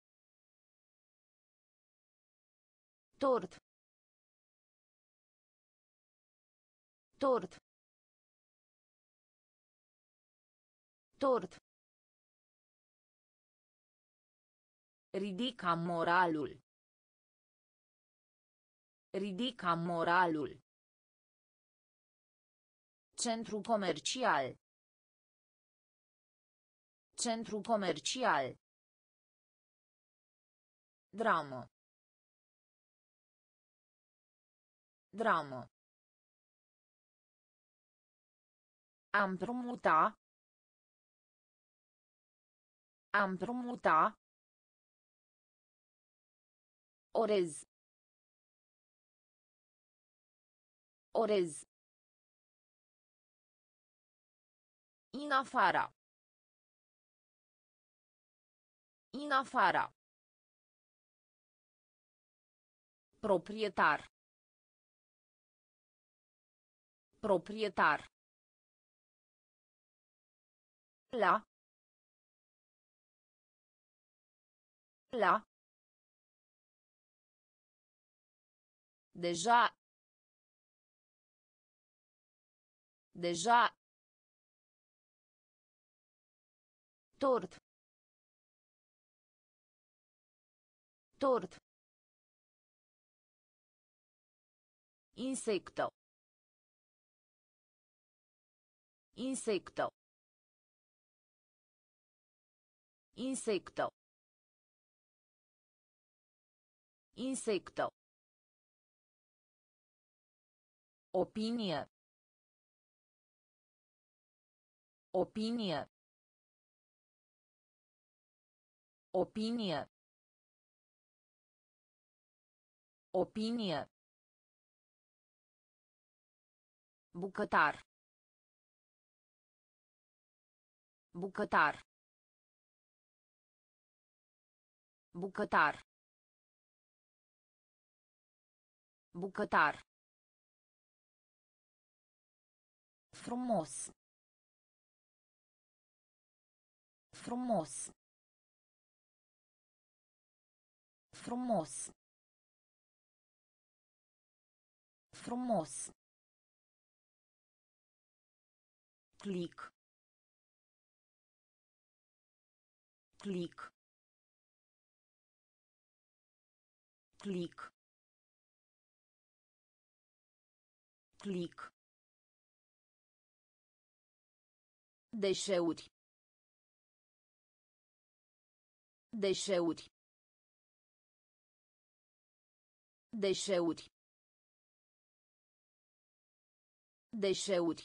Tort. Tort. Tort. Ridica moralul. Ridica moralul. Centru comercial. Centru comercial. Dramă. Dramă. A împrumuta. A împrumuta. Orez. Orez. In afara. In afara. Proprietar. Proprietar. La. La. Deja. Deja. Tort. Tort. Insecto. Insecto. Insecto. Insecto. Opinie. Opinie. Opinie. Opinie. Bucătar. Bucătar. Bucătar. Bucătar. Frumos. Frumos. Frumos. Frumos. Clic. Clic. Clic. Clic. Deșeuri. Deșeuri. Deșeuri. Deșeuri.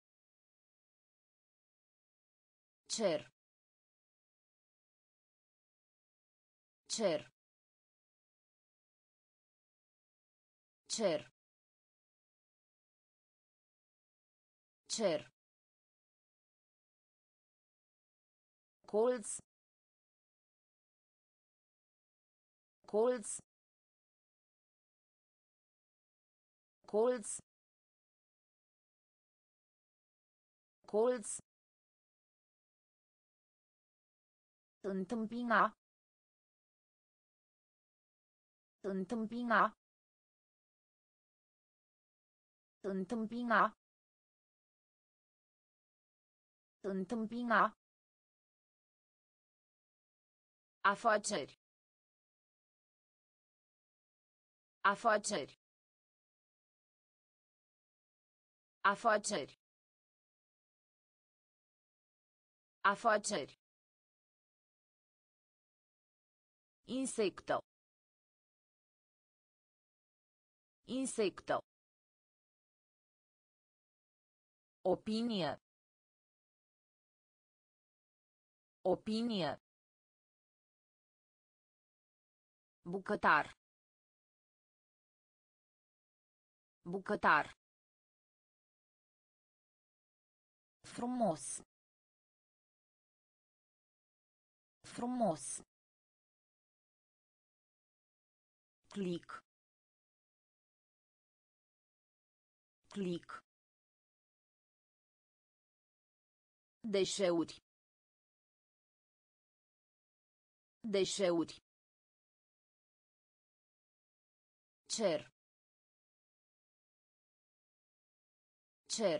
Cer. Cer. Cer. Cer. Colț. Colț. Colț. Colț. Întâmpina. Întâmpina. Întâmpina. Întâmpina. Afaceri. Afaceri. Afaceri. Afaceri. Insecto. Insecto. Opinie. Opinie. Bucătar. Bucătar. Frumos. Frumos. Clic. Clic. Deșeuri. Deșeuri. Cer. Cer.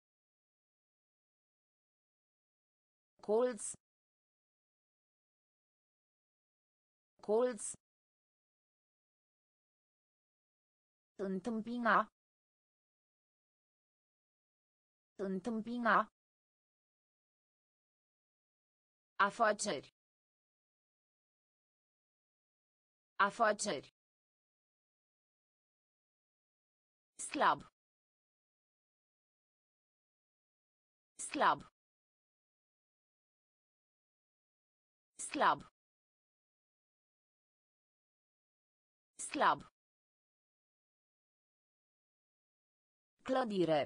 Colț. Colț. Întâmpina. Întâmpina. Afaceri. Afaceri. Slab. Slab. Slab. Slab. Clădire.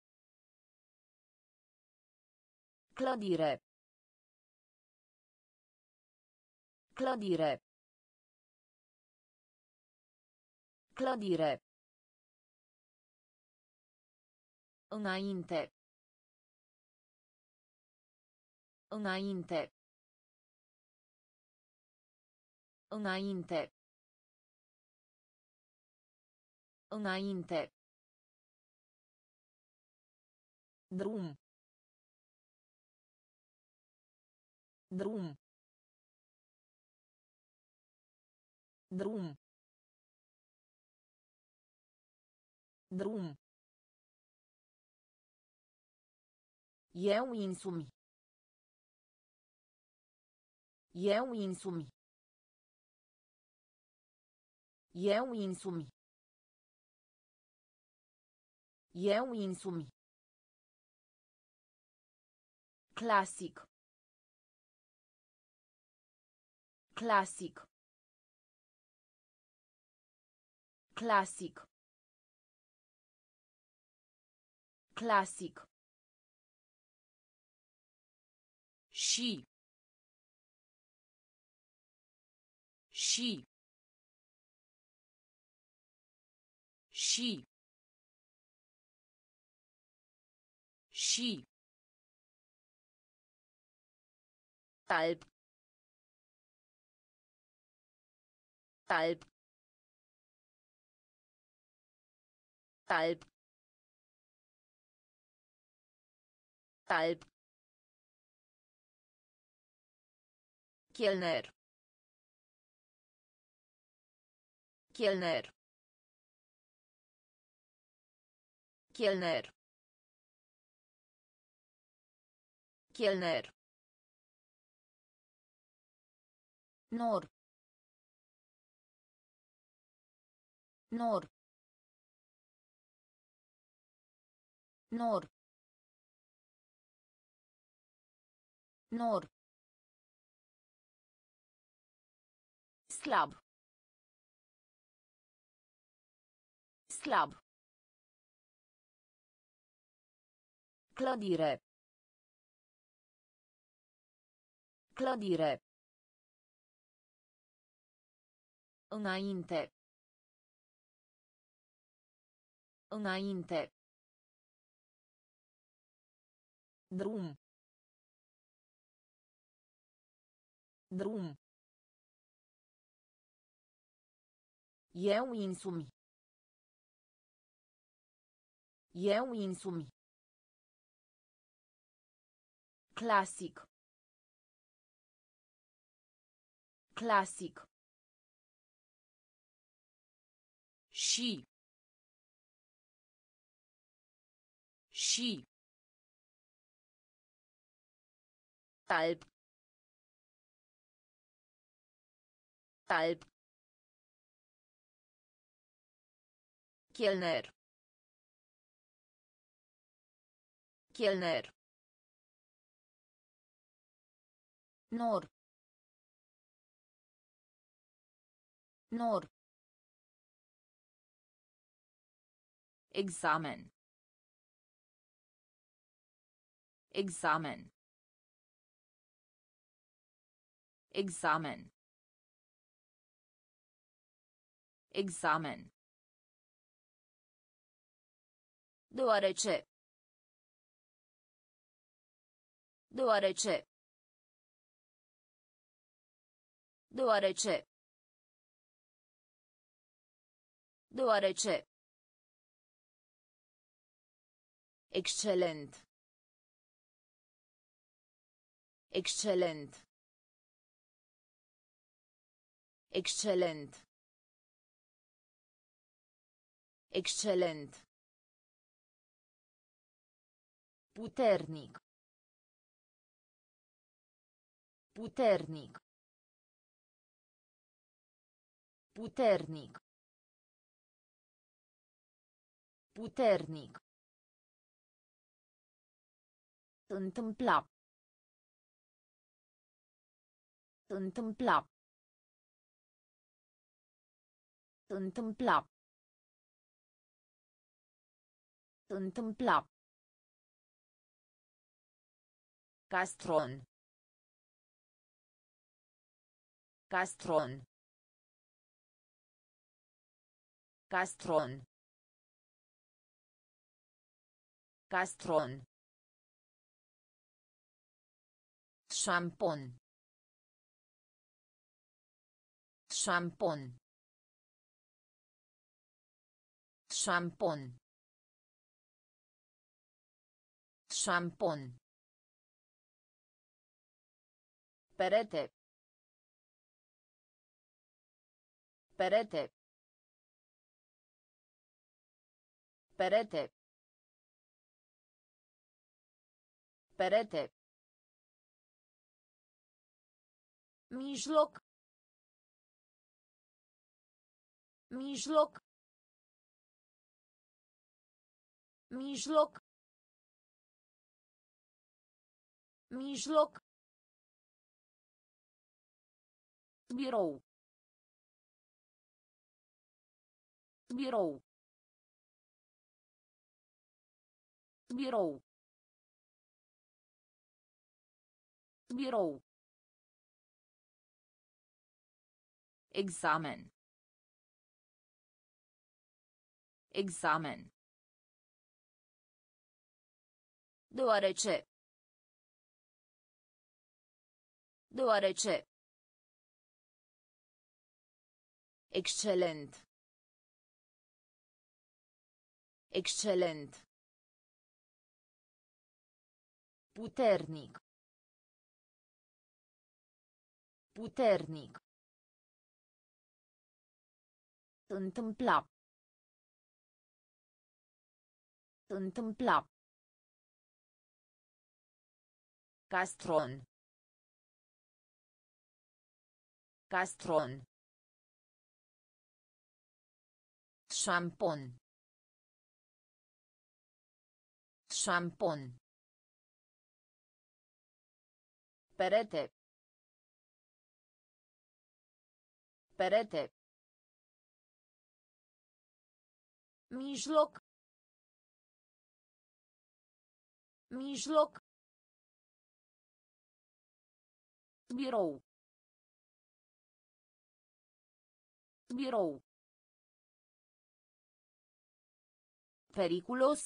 Clădire. Clădire. Clădire. Înainte. Înainte. Înainte. Înainte. Drum. Drum. Drum. Drum. Eu însumi. Eu însumi. Eu însumi. Eu însumi. Clasic. Clasic. Clasic. Clasic. Și. Și. Și. Și. Alb. Alb. Alb. Alb. Chelner. Chelner. Chelner. Chelner. Nor. Nor. Nor. Nor. Slab. Slab. Clădire. Clădire. Înainte. Înainte. Drum. Drum. Eu însumi. Eu însumi. Clasic. Clasic. Și. Și. Alb. Alb. Chelner. Chelner. Nor. Nor. Examen. Examen. Examen. Examen. Deoarece. Deoarece. Deoarece. Deoarece. Excelent. Excelent. Excelent. Excelent. Puternic. Puternic. Puternic. Puternic. Întâmpla. Întâmpla. Întâmpla. Întâmpla. Castron. Castron. Castron. Castron. Șampon. Șampon. Șampon. Șampon. Perete. Perete. Perete. Perete. Mijloc. Mijloc. Mijloc. Mijloc. Birou. Birou. Birou. Birou. Examen. Examen. Deoarece. Deoarece. Excelent. Excelent. Puternic. Puternic. Întâmpla. Întâmpla. Castron. Castron. Șampon. Șampon. Perete. Perete. Mijloc. Mijloc. Birou. Birou. Periculos.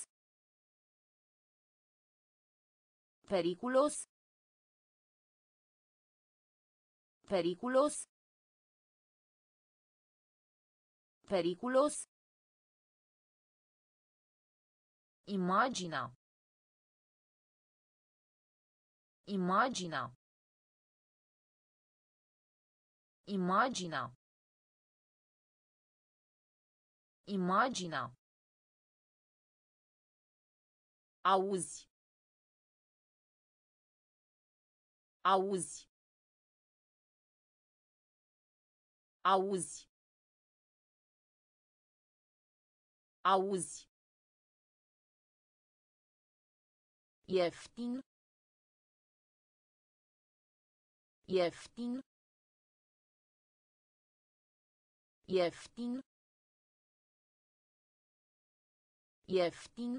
Periculos. Periculos. Periculos. Imagina. Imagina. Imagina. Imagina. Auzi. Auzi. Auzi. Auzi. Ieftin. Ieftin. Ieftin. Ieftin.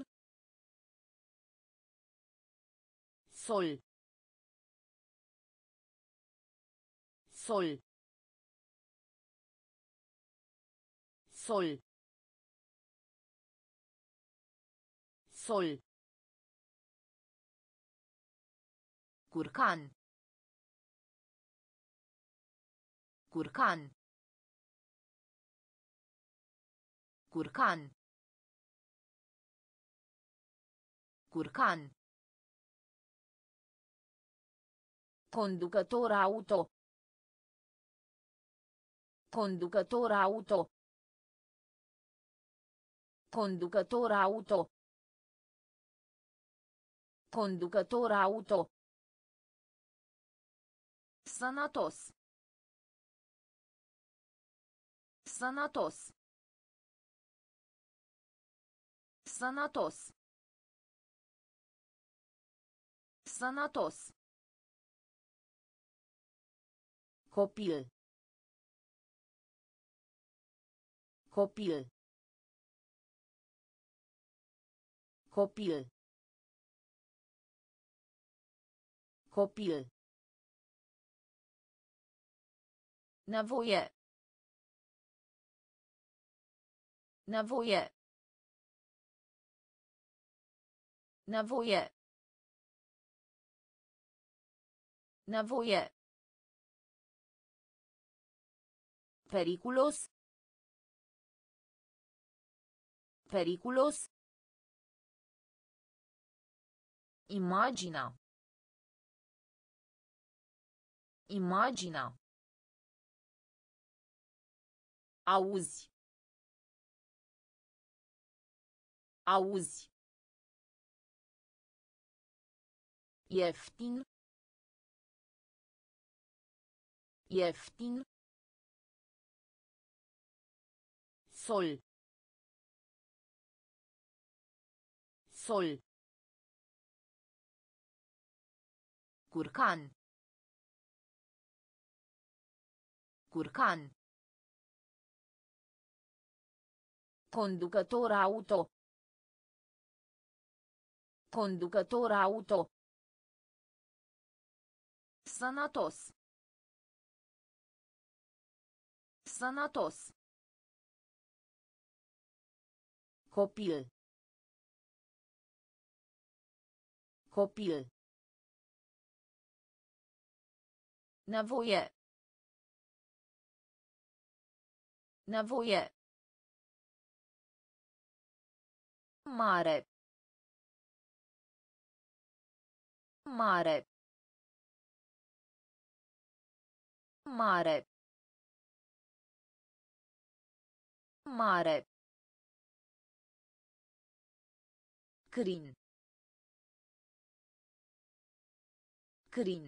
Sol. Sol. Sol. Sol. Curcan. Curcan. Curcan. Curcan. Conducător auto. Conducător auto. Conducător auto. Conducător auto. Sănătos. Sănătos. Sănătos. Sănătos. Copil. Copil. Copil. Copil. Nevoie. Nevoie. Nevoie. Nevoie. Periculos. Periculos. Imagina. Imagina. Auzi. Auzi. Ieftin. Ieftin. Sol. Sol. Curcan. Curcan. Conducător auto. Conducător auto. Sănătos. Sănătos. Copil. Copil. Nevoie. Nevoie. Mare. Mare. Mare. Mare. Crin. Crin.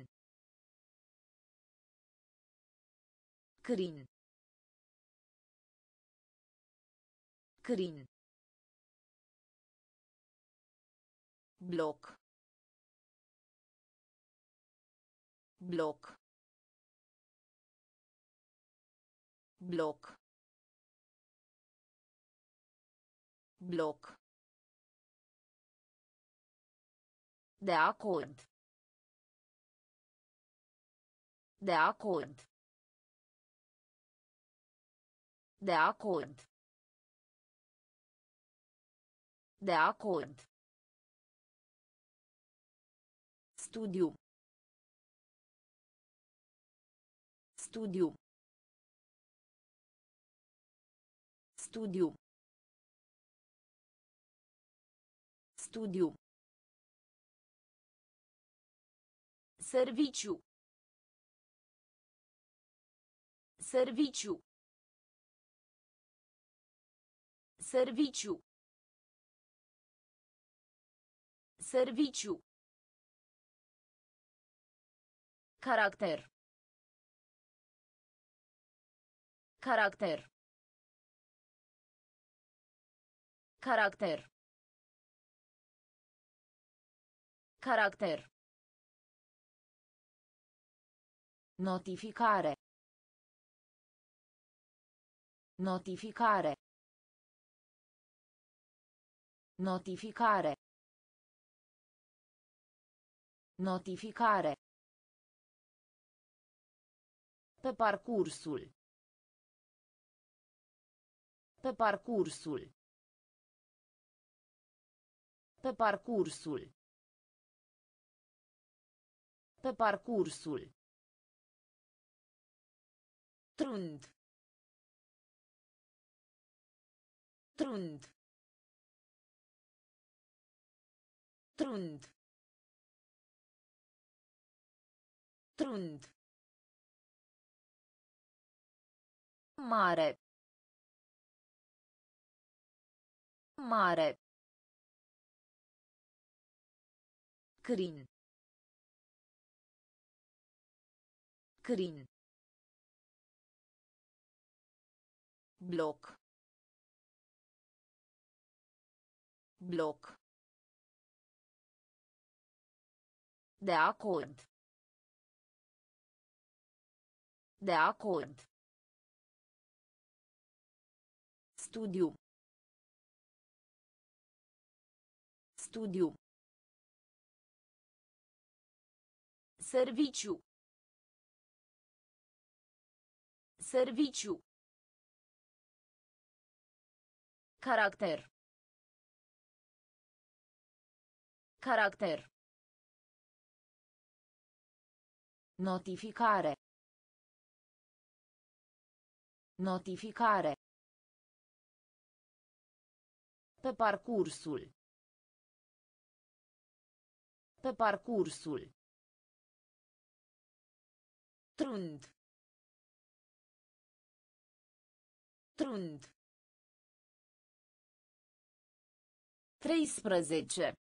Crin. Crin. Bloc. Bloc. Bloc. Bloc. De acord. De acord. De acord. De acord. Studiu. Studiu. Studiu. Studiu. Serviciu. Serviciu. Serviciu. Serviciu. Caracter. Caracter. Caracter. Caracter. Notificare. Notificare. Notificare. Notificare. Pe parcursul. Pe parcursul. Pe parcursul. Pe parcursul. Trund. Trund. Trund. Trund. Mare. Mare. Crin. Crin. Bloc. Bloc. De acord. De acord. Studiu. Studiu. Serviciu. Serviciu. Caracter. Caracter. Notificare. Notificare. Pe parcursul. Pe parcursul. Trund. Trund. 13.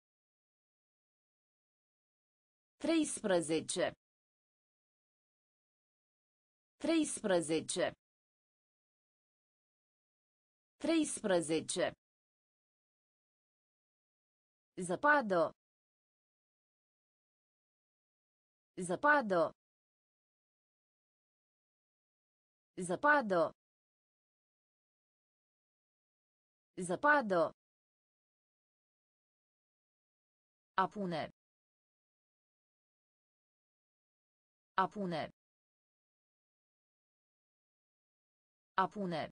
13. 13. 13. Zăpadă. Zăpadă. Zăpadă. Zăpadă. A pune. A pune. A pune.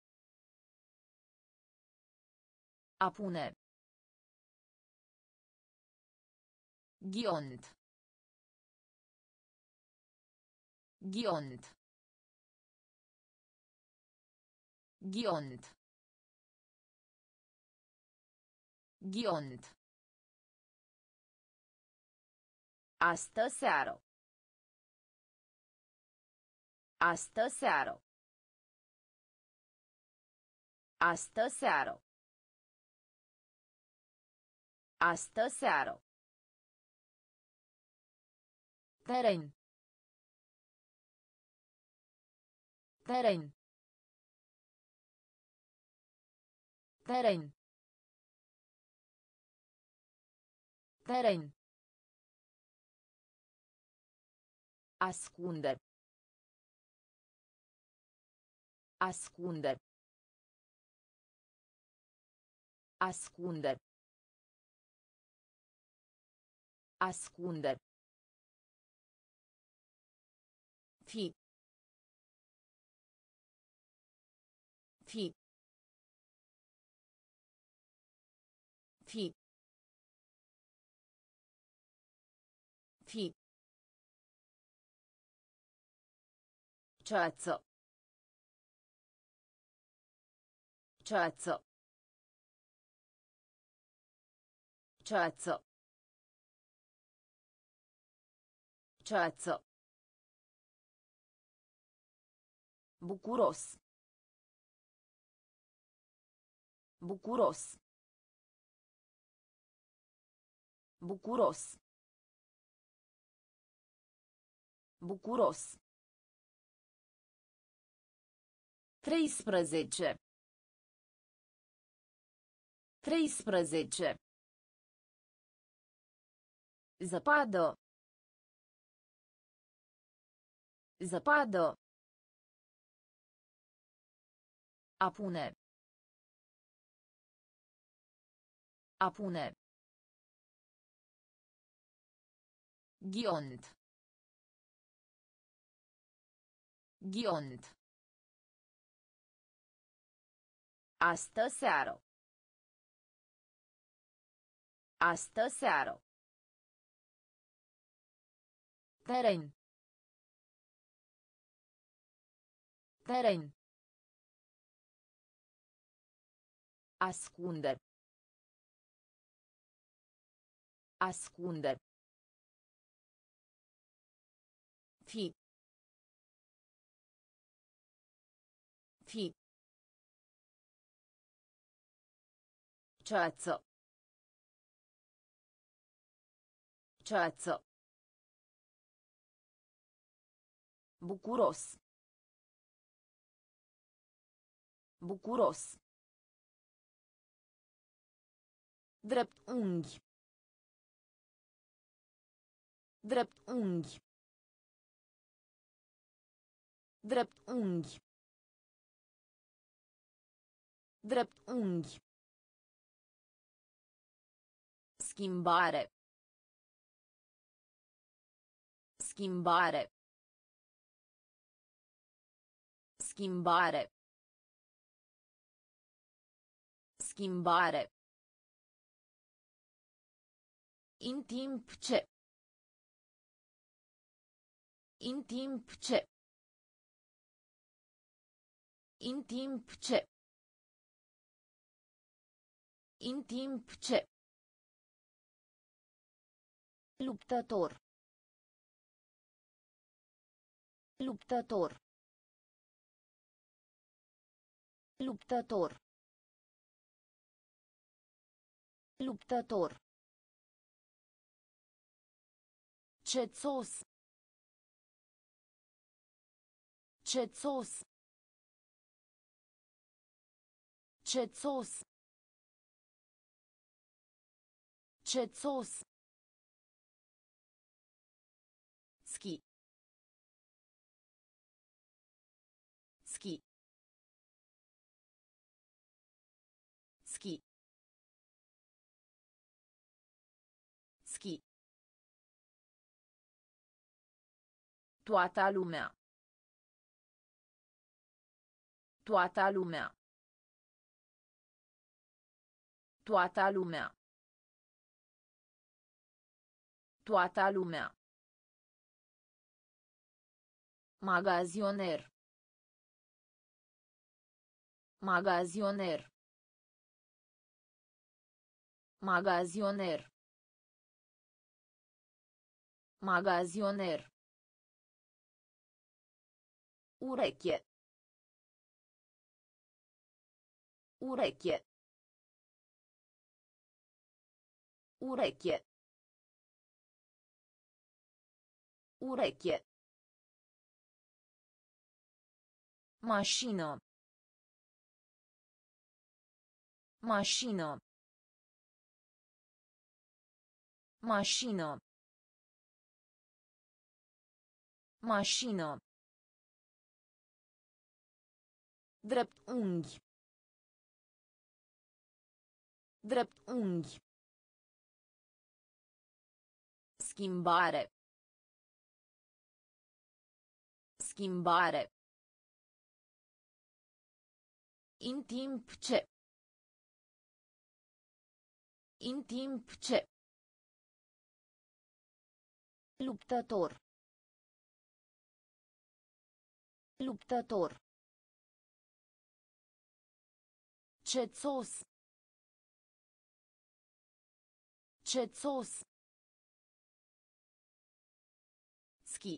A pune. Ghiont. Ghiont. Ghiont. Ghiont. Astă seară. Astă seară. Astă seară. Astă seară. Teren. Teren. Teren. Teren. Ascunde. Ascunde. Ascunde. Ascunde. Fi. Fi. Fi. Fi. Ceață. Ceață. Ceață. Ceață. Bucuros. Bucuros. Bucuros. Bucuros. 13. 13. Zăpadă. Zăpadă. A pune. A pune. Ghiont. Ghiont. Astă seară. Astă seară. Teren. Teren. Ascunde. Ascunde. Fi. Fi. Ceață. Ceață. Bucuros. Bucuros. Drept unghi. Drept unghi. Drept unghi. Drept unghi. Schimbare. Schimbare. Schimbare. Schimbare. In timp ce. In timp ce. In timp ce. In timp ce. Luptător. Luptător. Luptător. Luptător. Cețos. Cețos. Cețos. Cețos. Ski. Ski. Ski. Ski. Toată lumea. Toată lumea. Toată lumea. Toată lumea. Magazioner. Magazioner. Magazioner. Magazioner. Ureche. Ureche. Ureche. Ureche. Mașină. Mașină. Mașină. Mașină. Drept unghi. Drept unghi. Schimbare. Schimbare. In timp ce. In timp ce. Luptător. Luptător. Cețos. Cețos. Ski.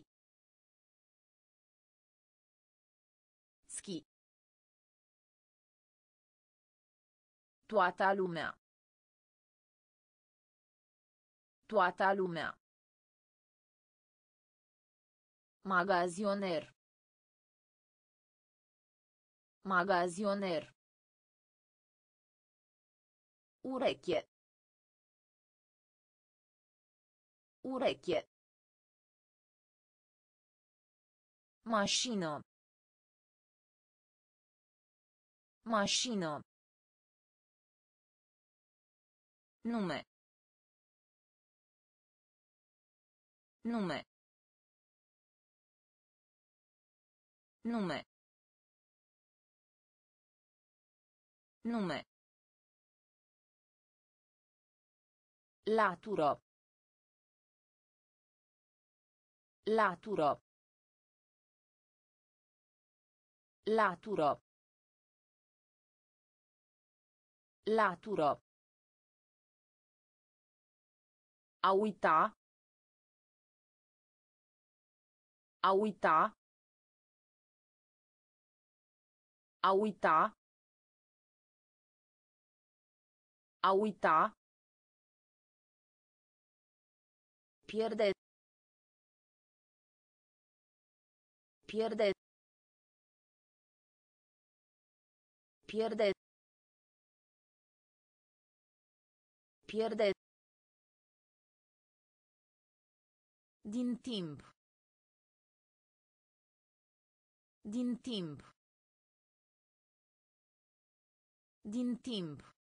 Ski. Toată lumea. Toată lumea. Magazioner. Magazioner. Ureche. Ureche. Mașină. Mașină. Nume. Nume. Nume. Nume. Latură. Latură. Latură. Latură. A uita. A uita. A uita. A uita. Pierde. Pierde. Pierde. Pierde. Din timp. Din timp. Din timp.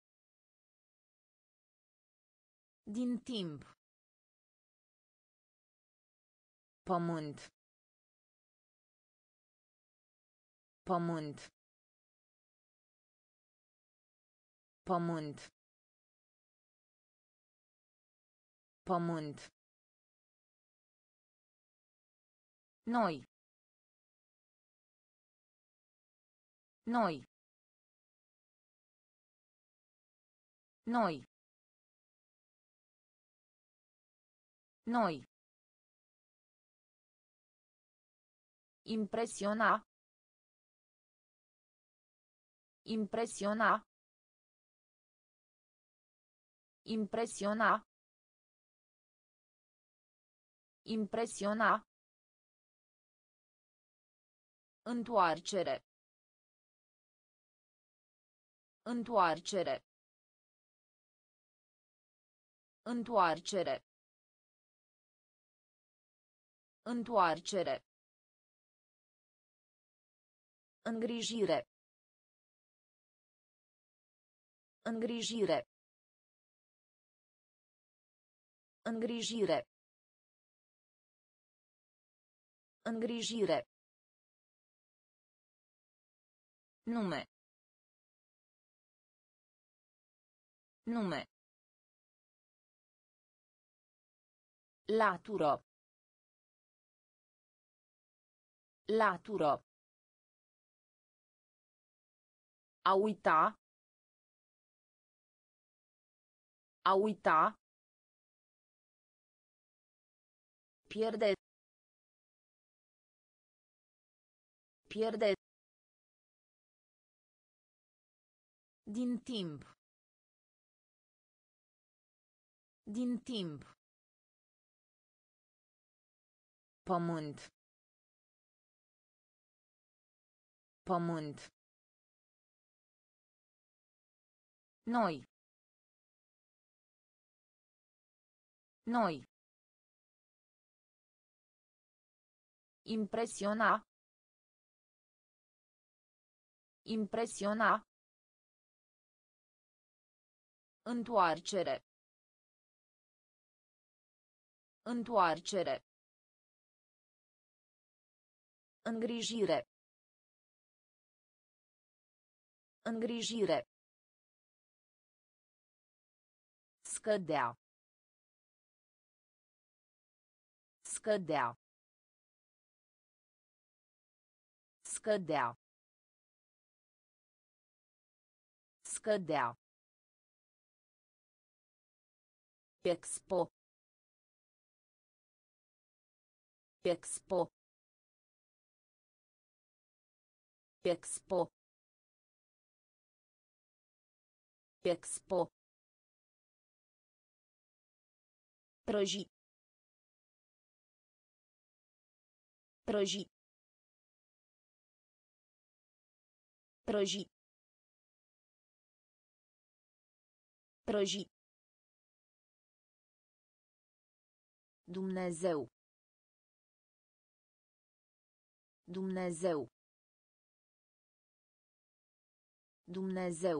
Din timp. Pământ. Pământ. Pământ. Pământ. Noi. Noi. Noi. Noi. Impresiona. Impresiona. Impresiona. Impresiona. Întoarcere. Întoarcere. Întoarcere. Întoarcere. Îngrijire. Îngrijire. Îngrijire. Îngrijire. Nume. Nume. Laturo. Laturo. A uita. A uita. Pierde. Pierde. Din timp. Din timp. Pământ. Pământ. Noi. Noi. Impresiona. Impresiona. Întoarcere. Întoarcere. Îngrijire. Îngrijire. Scădea. Scădea. Scădea. Scădea. Expo. Expo. Expo. Expo. Prăji. Prăji. Prăji. Prăji. Dumnezeu. Dumnezeu. Dumnezeu.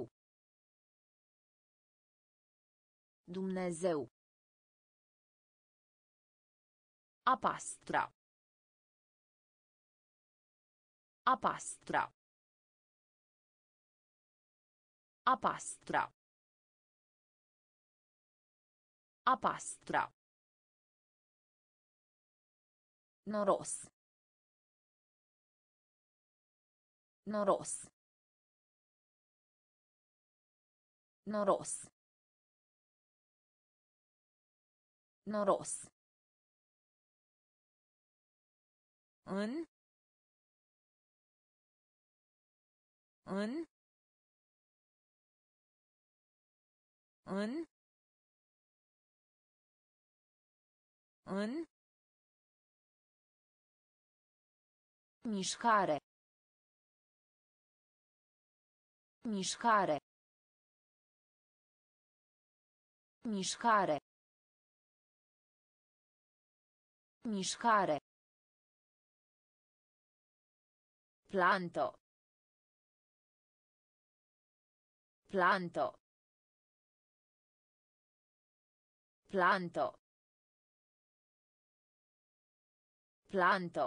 Dumnezeu. A pastra. A pastra. A pastra. A pastra. Noros. Noros. Noros. Noros. În. În. În. În. Mișcare. Mișcare. Mișcare. Mișcare. Planto. Planto. Planto. Planto.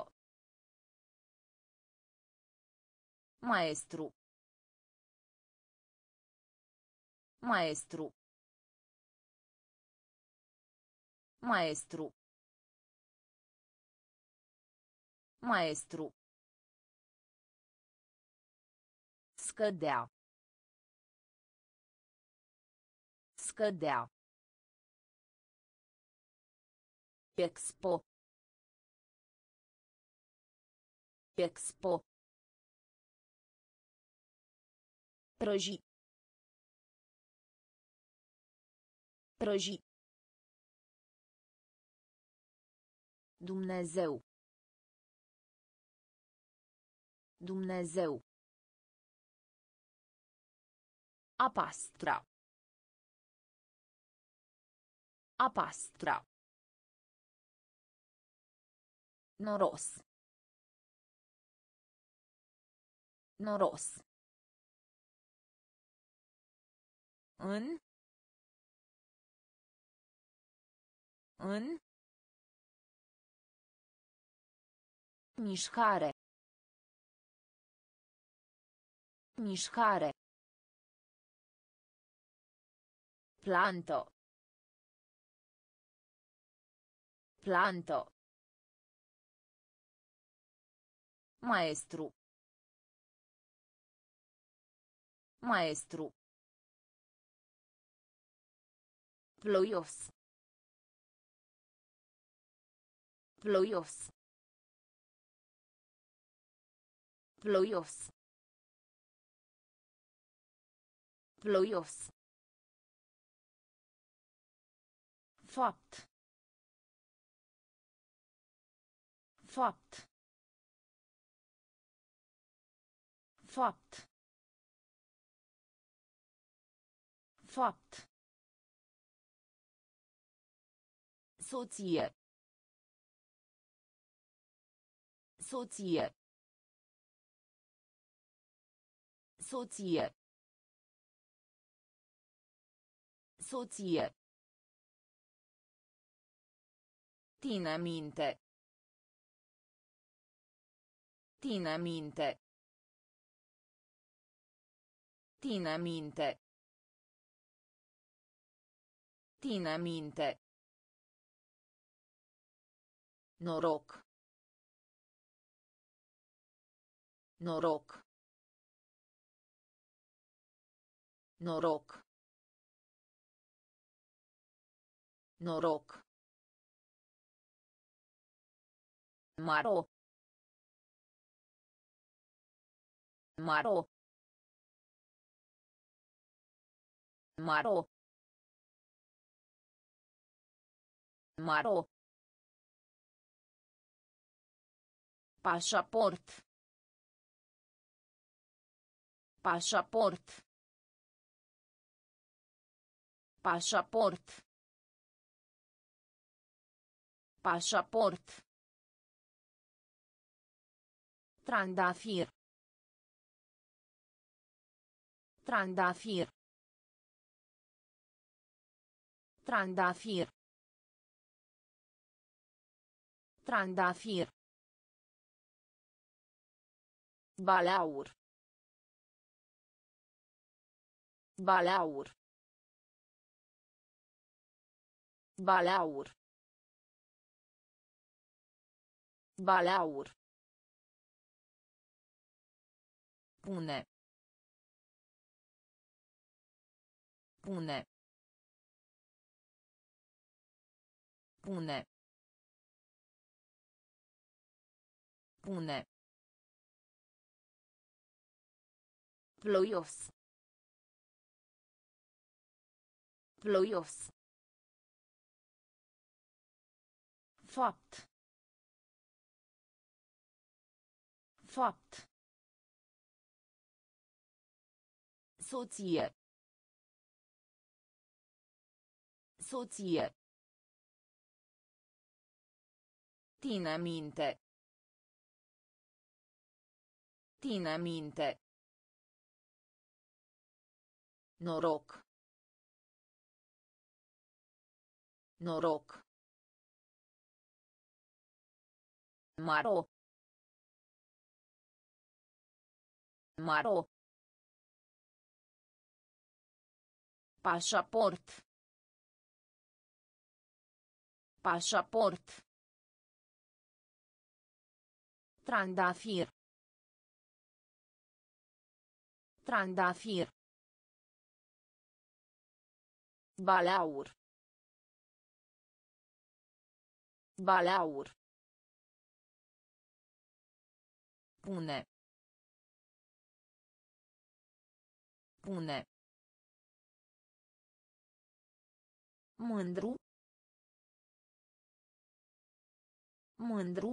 Maestru. Maestru. Maestru. Maestru. Scădea. Scădea. Expo. Expo. Prăji. Prăji. Dumnezeu. Dumnezeu. A pastra. A pastra. Noros. Noros. În. În. Mișcare. Mișcare. Planto. Planto. Maestru. Maestru. Ploios. Ploios. Ploios. Ploios. Fapt. Fapt. Fapt. Fapt. Soție. Soție. Soție. Soție. Ține minte. Ține minte. Ține minte. Ține minte. Noroc. Noroc. Noroc. Noroc. Maro. Maro. Maro. Maro. Pașaport. Pașaport. Pașaport. Pașaport. Trandafir. Trandafir. Trandafir. Trandafir. Balaur. Balaur. Balaur. Balaur. Pune. Pune. Pune. Pune. Ploios. Ploios. Fapt. Fapt. Soție. Soție. Ține minte. Ține minte. Noroc. Noroc. Maro. Maro. Pașaport. Pașaport. Trandafir. Trandafir. Balaur. Balaur. Pune. Pune. Mândru. Mândru.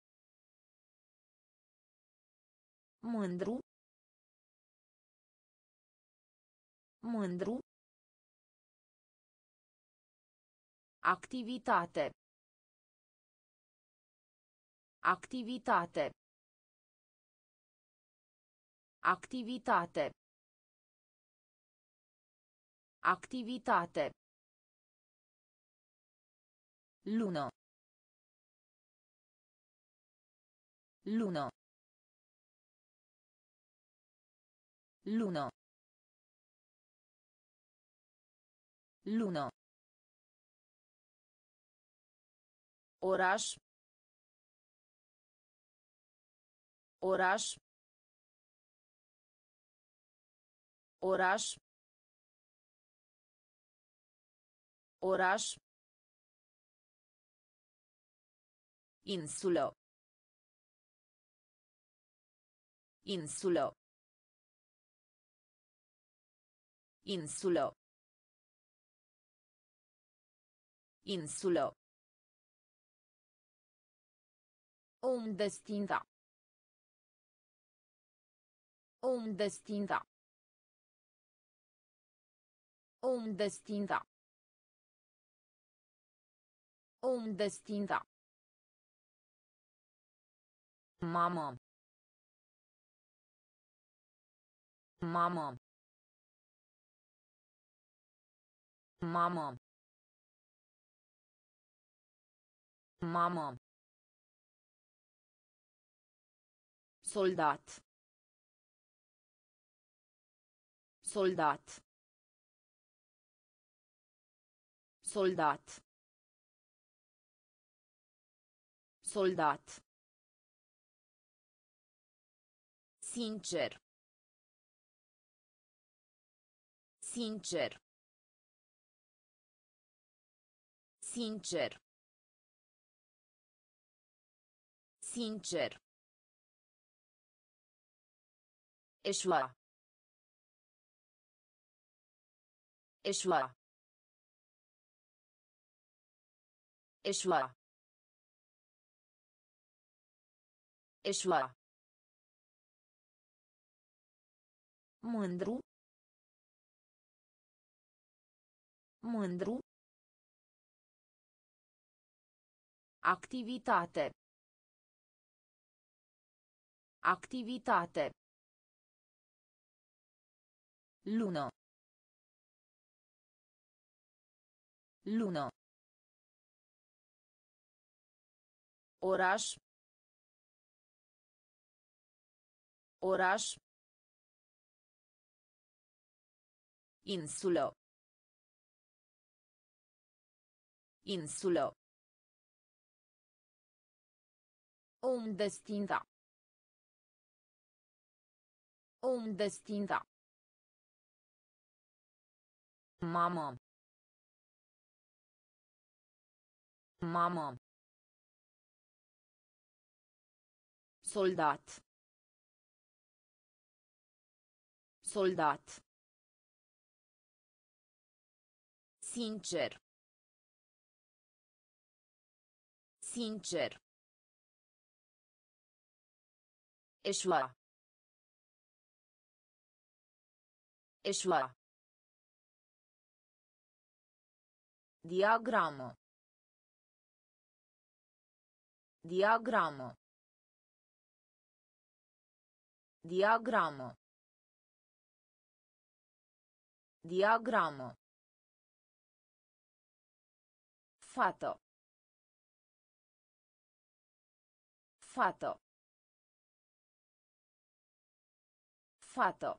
Mândru. Mândru. Activitate. Activitate. Activitate. Activitate. Lună. Lună. Lună. Lună. Oraș. Oraș. Oraș. Oraș. Insulă. Insulă. Insulă. Insulă. Om destinda. Om destinda. Om destinda. Om destinda. Mamă. Mamă. Mamă. Mamă. Soldat. Soldat. Soldat. Soldat. Sincer. Sincer. Sincer. Sincer. Eșua. Eșua. Eșua. Eșua. Mândru. Mândru. Activitate. Activitate. Lună. Lună. Oraș. Oraș. Insulă. Insulă. Om destinda. Om destinda. Mamă. Mamă. Soldat. Soldat. Sincer. Sincer. Eșua. Eșua. Diagramă. Diagramă. Diagramă. Diagramă. Fată. Fată. Fată.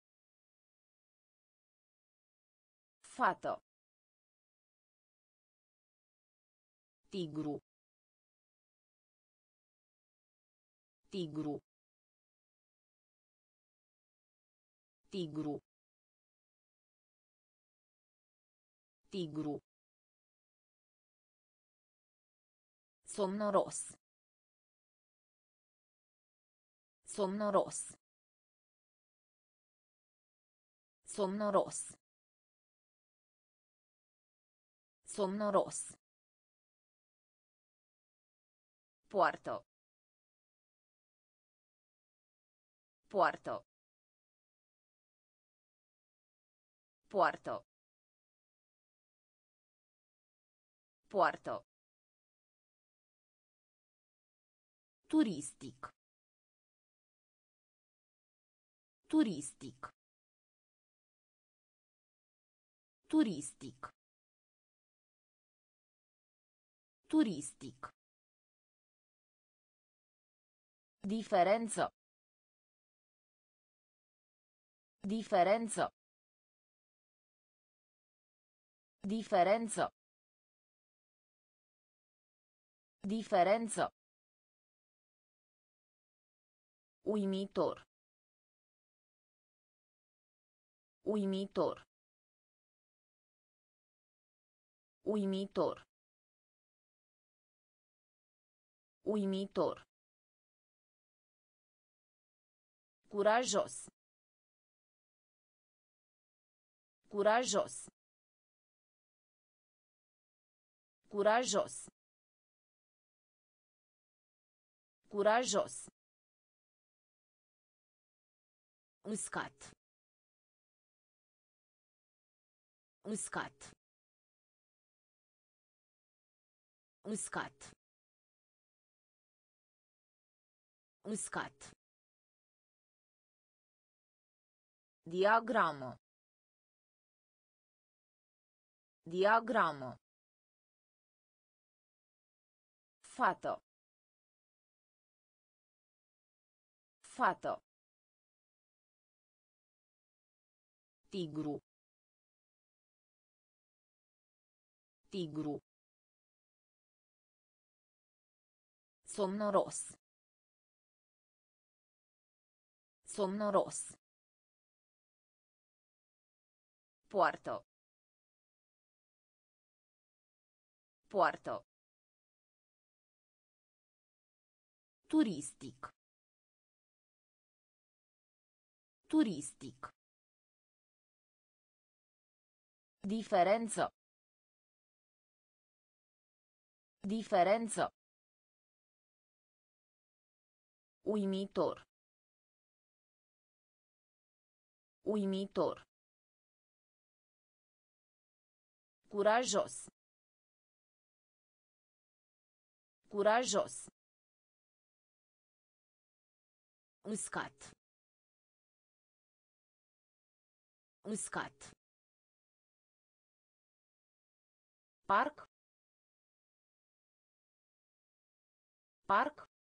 Fată. Tigru. Tigru. Tigru. Tigru. Somnoros. Somnoros. Somnoros. Somnoros. Poartă. Poartă. Poartă. Poartă. Turistic. Turistic. Turistic. Turistic. Diferență. Diferență. Diferență. Diferență. Uimitor. Uimitor. Uimitor. Uimitor. Curajos. Curajos. Curajos. Curajos. Uscat. Uscat. Uscat. Uscat. Diagramă. Diagramă. Fată. Fată. Tigru. Tigru. Somnoros. Somnoros. Poartă. Poartă. Turistic. Turistic. Diferență. Diferență. Uimitor. Uimitor. Curajos. Curajos. Uscat. Uscat. Parc. Parc.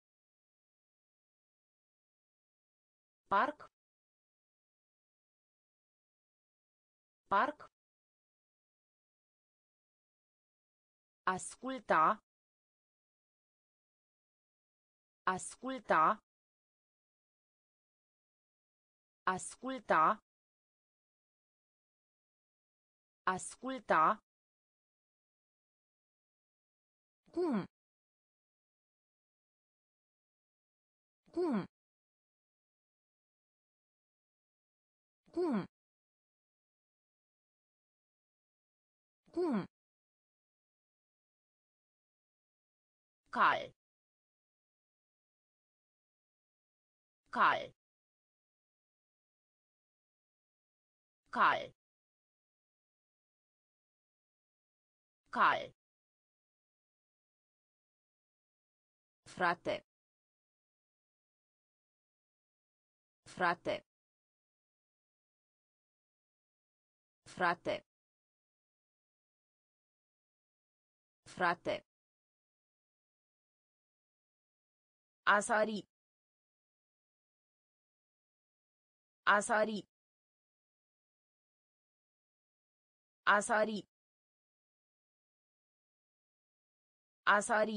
Parc. Parc. Asculta. Asculta. Asculta. Asculta. Cum? Cum? Cum? Cum? Cal. Cal. Cal. Cal. Frate. Frate. Frate. Frate. A sari. A sari. A sari. A sari.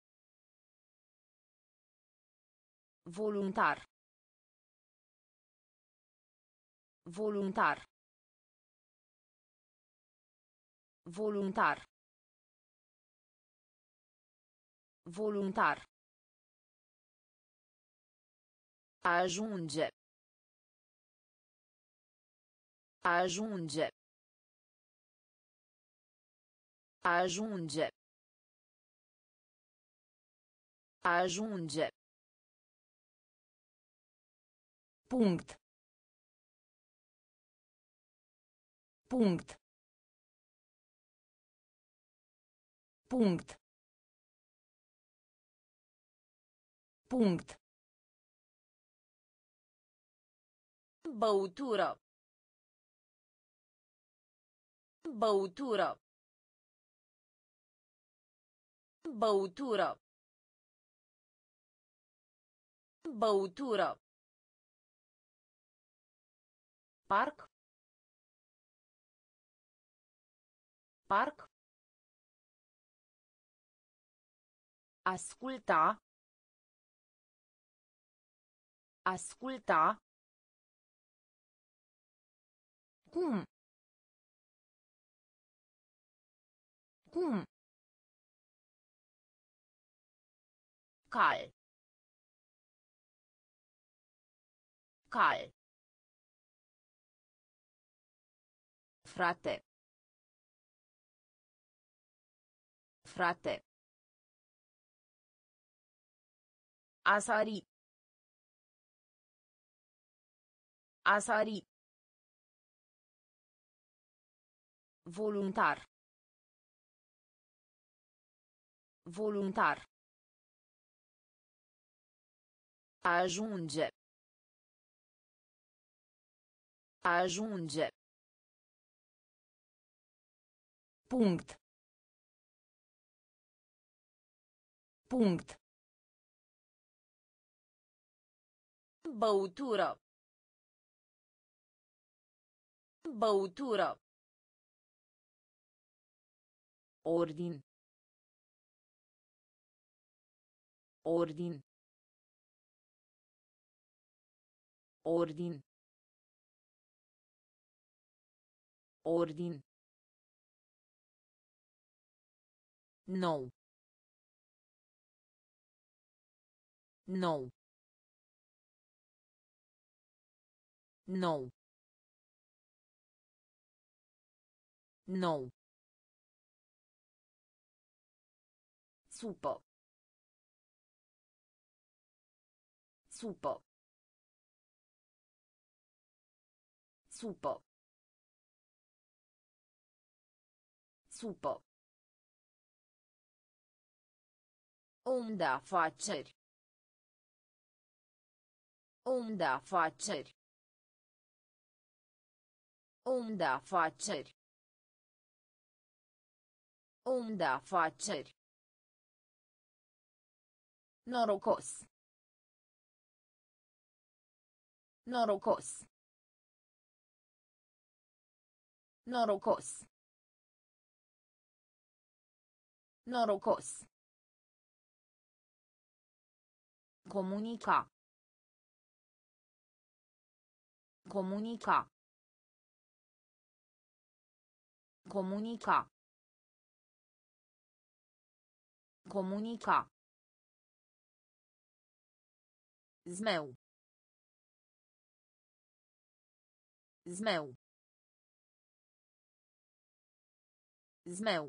Voluntar. Voluntar. Voluntar. Voluntar. Ajunge. Ajunge. Ajunge. Ajunge. Punct. Punct. Punct. Punct. Băutură. Băutură. Băutură. Băutură. Parc. Parc. Asculta. Asculta. Cum? Cum? Cal. Cal. Frate. Frate. A sari. A sari. Voluntar. Voluntar. Ajunge. Ajunge. Punct. Punct. Băutură. Băutură. Ordin. Ordin. Ordin. Ordin. Nou. Nou. Nou. Nou. Supă. Supă. Supă. Supă. Om de afaceri. Om de afaceri. Om de afaceri. Om de afaceri. Norocos. Norocos. Norocos. Norocos. Comunica. Comunica. Comunica. Comunica. Zmeu. Zmeu. Zmeu.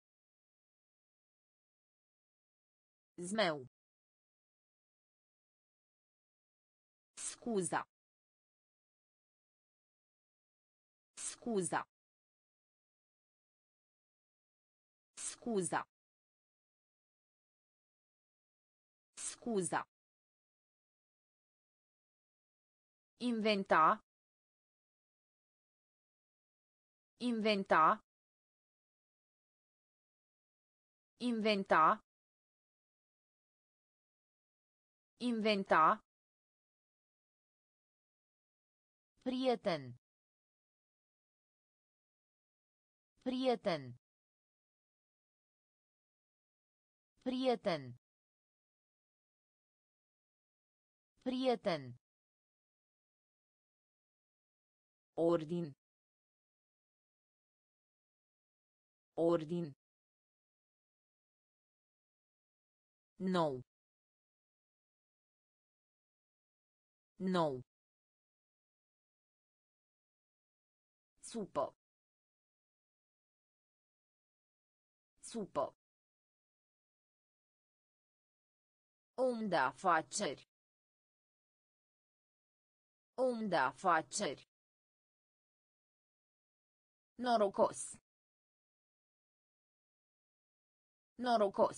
Zmeu. Scuza. Scuza. Scuza. Scuza. Inventa. Inventa. Inventa. Inventa. Prieten. Prieten. Prieten. Prieten. Ordin. Ordin. Nou. Nou. Supă. Supă. Om de afaceri. Om de afaceri. Norocos. Norocos.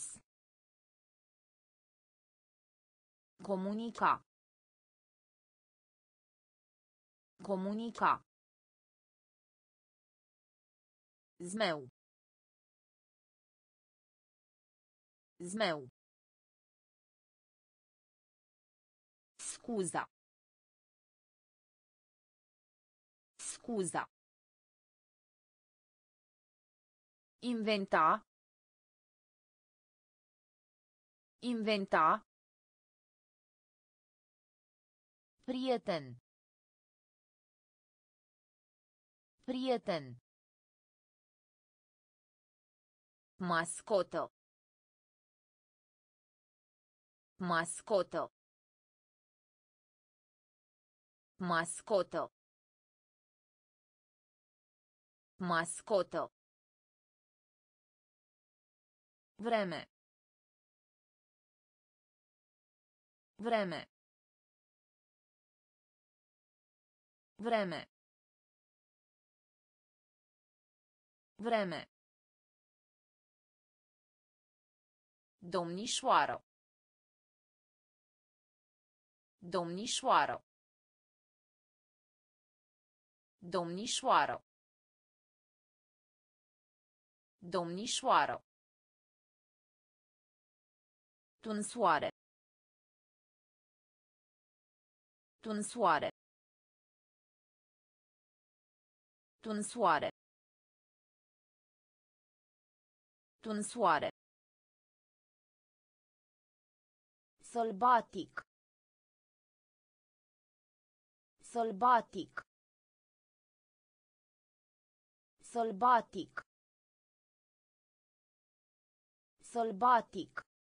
Comunica. Comunica. Zmeu. Zmeu. Scuza. Scuza. Inventa. Inventa. Prieten. Prieten. Mascotă. Mascotă. Mascotă. Mascotă. Vreme. Vreme. Vreme. Vreme. Domnișoară. Domnișoară. Domnișoară. Domnișoară. Tunsoare. Tunsoare. Tunsoare. Tunsoare. Sălbatic. Sălbatic. Sălbatic. Sălbatic.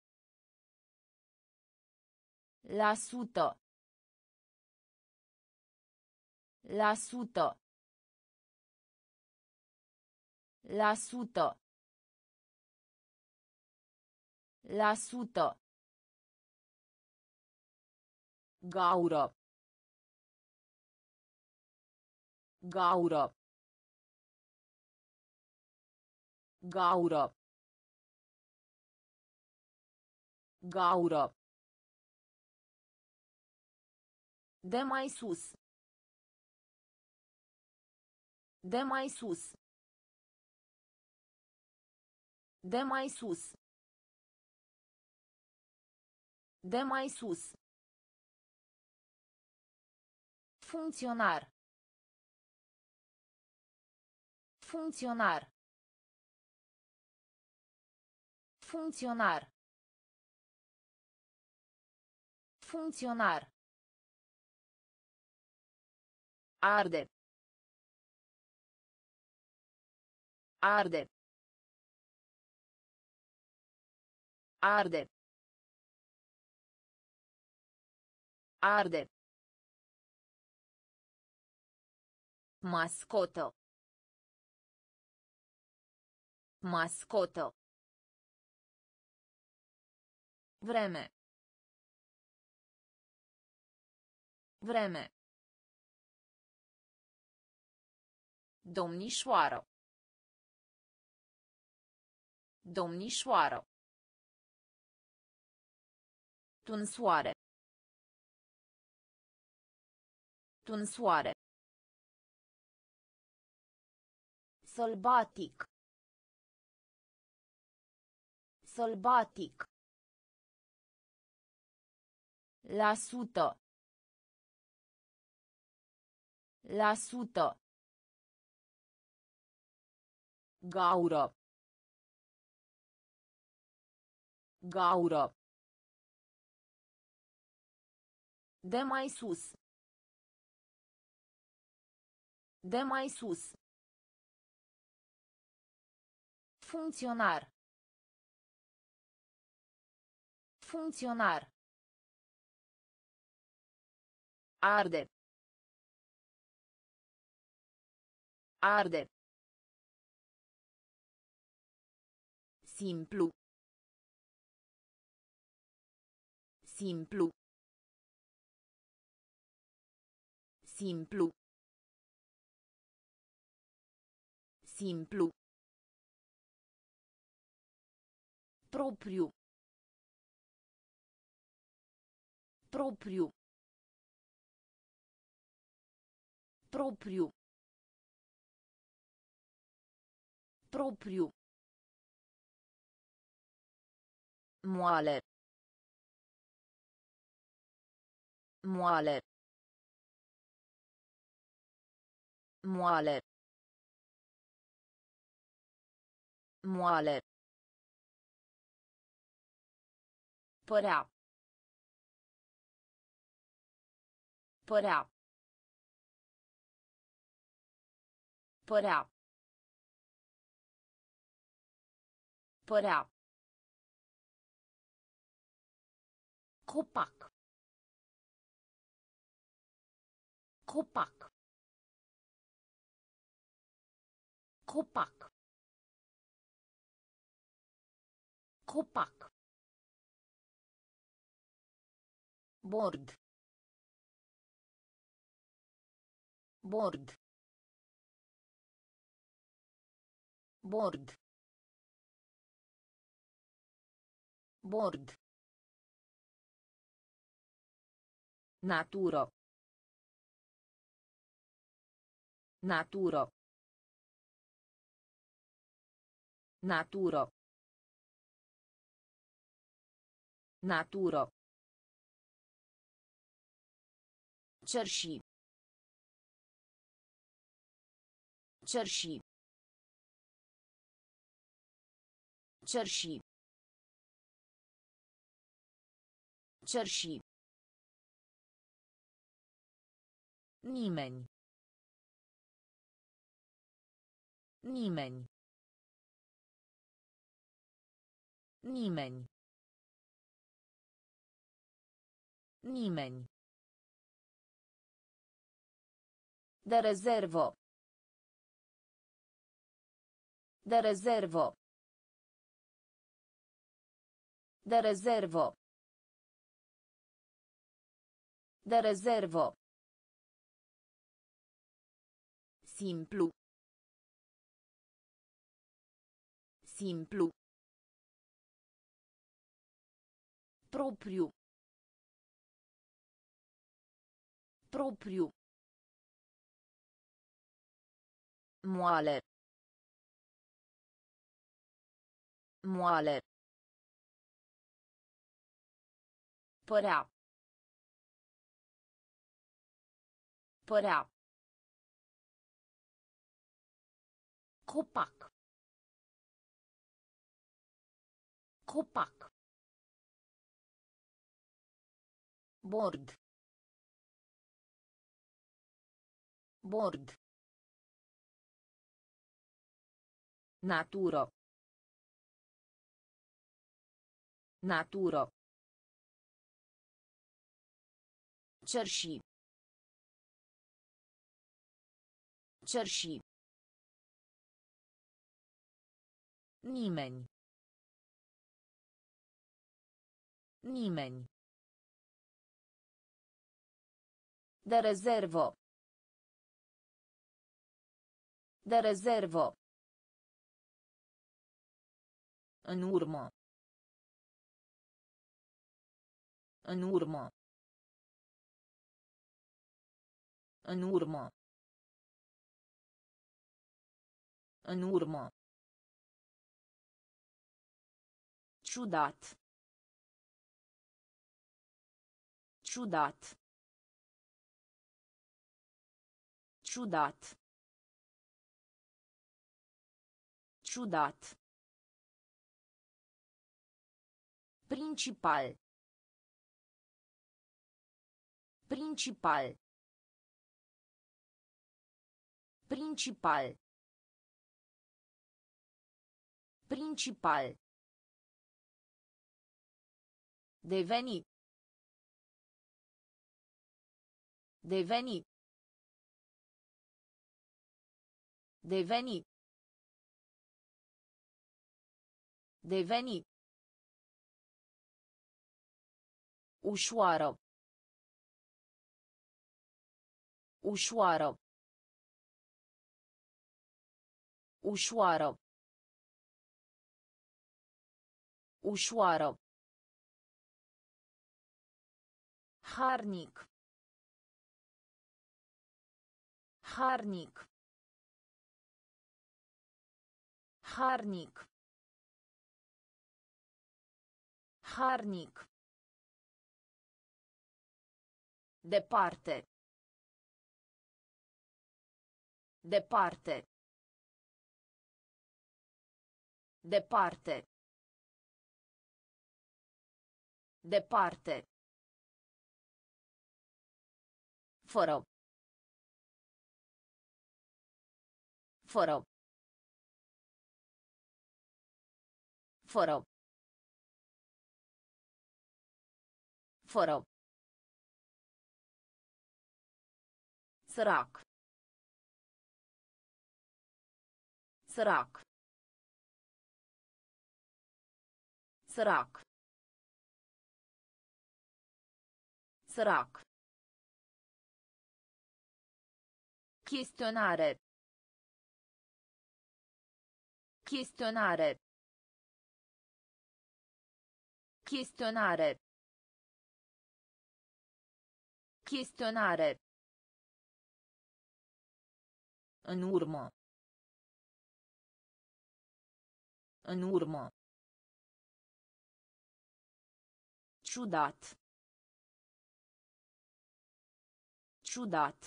La sută. La sută. La sută. La sută. Gaură. Gaură. Gaură. Gaură. De mai sus. De mai sus. De mai sus. De mai sus. Funcționar. Funcționar. Funcționar. Funcționar. Arde. Arde. Arde. Arde. Mascotă. Mascotă. Vreme. Vreme. Domnișoară. Domnișoară. Tunsoare. Tunsoare. Sălbatic. Sălbatic. La sută. La sută. Gaură. Gaură. De mai sus. De mai sus. Funcționar. Funcționar. Arde. Arde. Simplu. Simplu. Simplu. Simplu. Propriu. Propriu. Propriu. Propriu. Moale. Moale. Moale. Moale. Părea. Părea. Părea. Părea. Copac. Copac. Copac. Copac. Bord. Bord. Bord. Bord. Naturo. Naturo. Naturo. Naturo. Cerși. Cerși. Cerși. Cerși. Nimeni. Nimeni. Nimeni. Nimeni. De rezervă. De rezervă. De rezervă. De rezervă. Simplu. Simplu. Propriu. Propriu. Moale. Moale. Părea. Părea. Copac. Copac. Bord. Bord. Naturo. Naturo. Cerși. Cerși. Nimeni. Nimeni. De rezervă. De rezervă. În urmă. În urmă. În urmă. În urmă. Ciudat. Ciudat. Ciudat. Ciudat. Principal. Principal. Principal. Principal. Deveni. Deveni. Deveni. Deveni. Ușoară. Ușoară. Ușoară. Ușoară. Harnic. Harnic. Harnic. Harnic. Departe. Departe. Departe. Departe. Fără. Fără. Fără. Fără. Sărac. Sărac. Sărac. Sărac. Chestionare. Chestionare. Chestionare. Chestionare. În urmă. În urmă. Ciudat. Ciudat.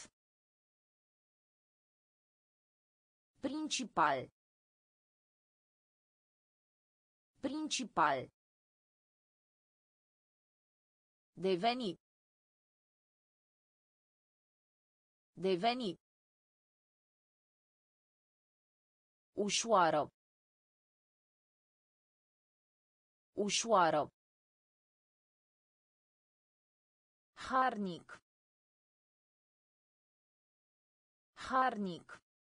Principal. Principal. Deveni. Deveni. Ușoară. Ușoară. Harnic. Harnic.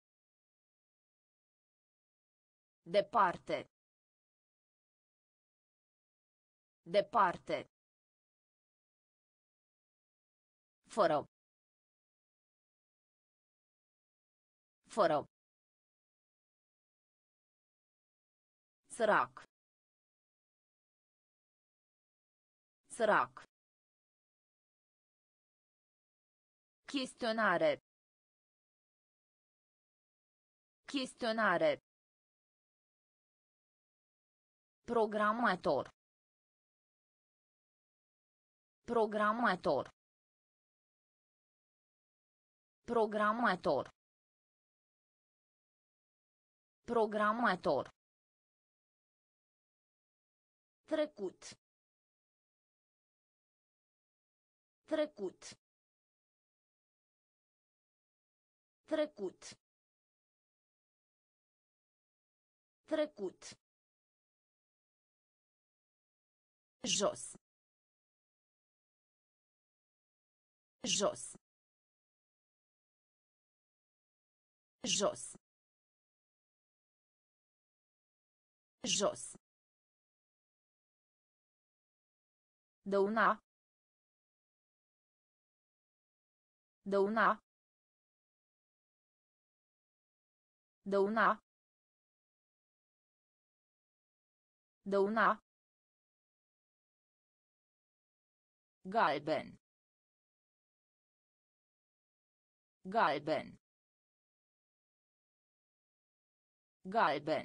Departe. Departe. Fără. Fără. Sărac. Sărac. Chestionare. Chestionare. Programator. Programator. Programator. Programator. Trecut. Trecut. Trecut. Trecut. Jos. Jos. Jos. Jos. Dăuna. Dăuna. Dăuna. Dăuna. Galben. Galben. Galben.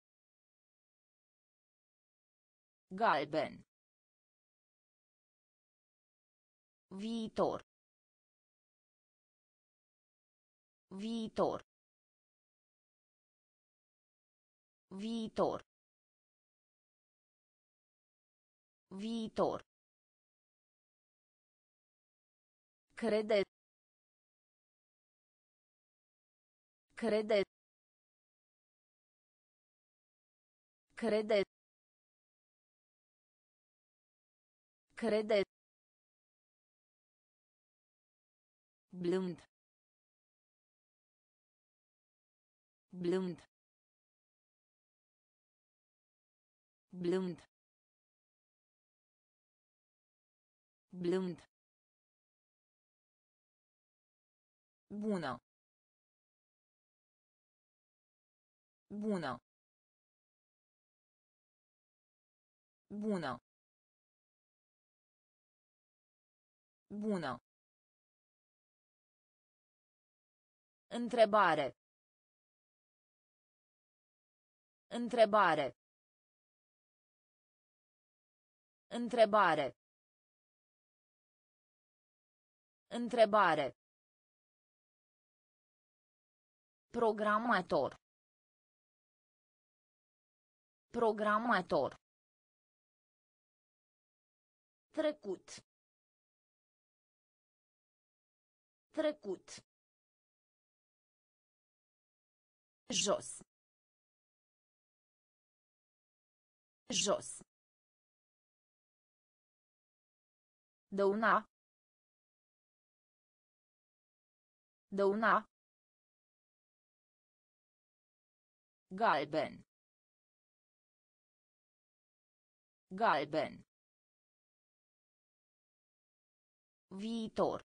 Galben. Viitor. Viitor. Viitor. Viitor. Crede. Crede. Crede. Crede. Blând. Blând. Blând. Blând. Bună. Bună. Bună. Bună. Întrebare. Întrebare. Întrebare. Întrebare. Programator. Programator. Trecut. Trecut. Jos. Jos. Dăuna. Dăuna. Galben. Galben. Viitor.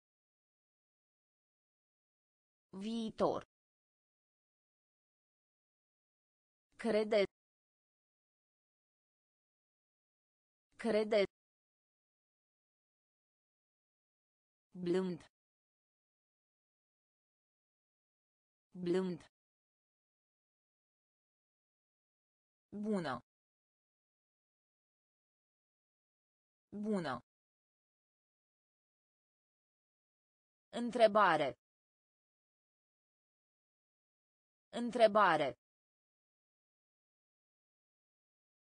Viitor. Crede. Crede. Blând. Blând. Bună. Bună. Întrebare. Întrebare.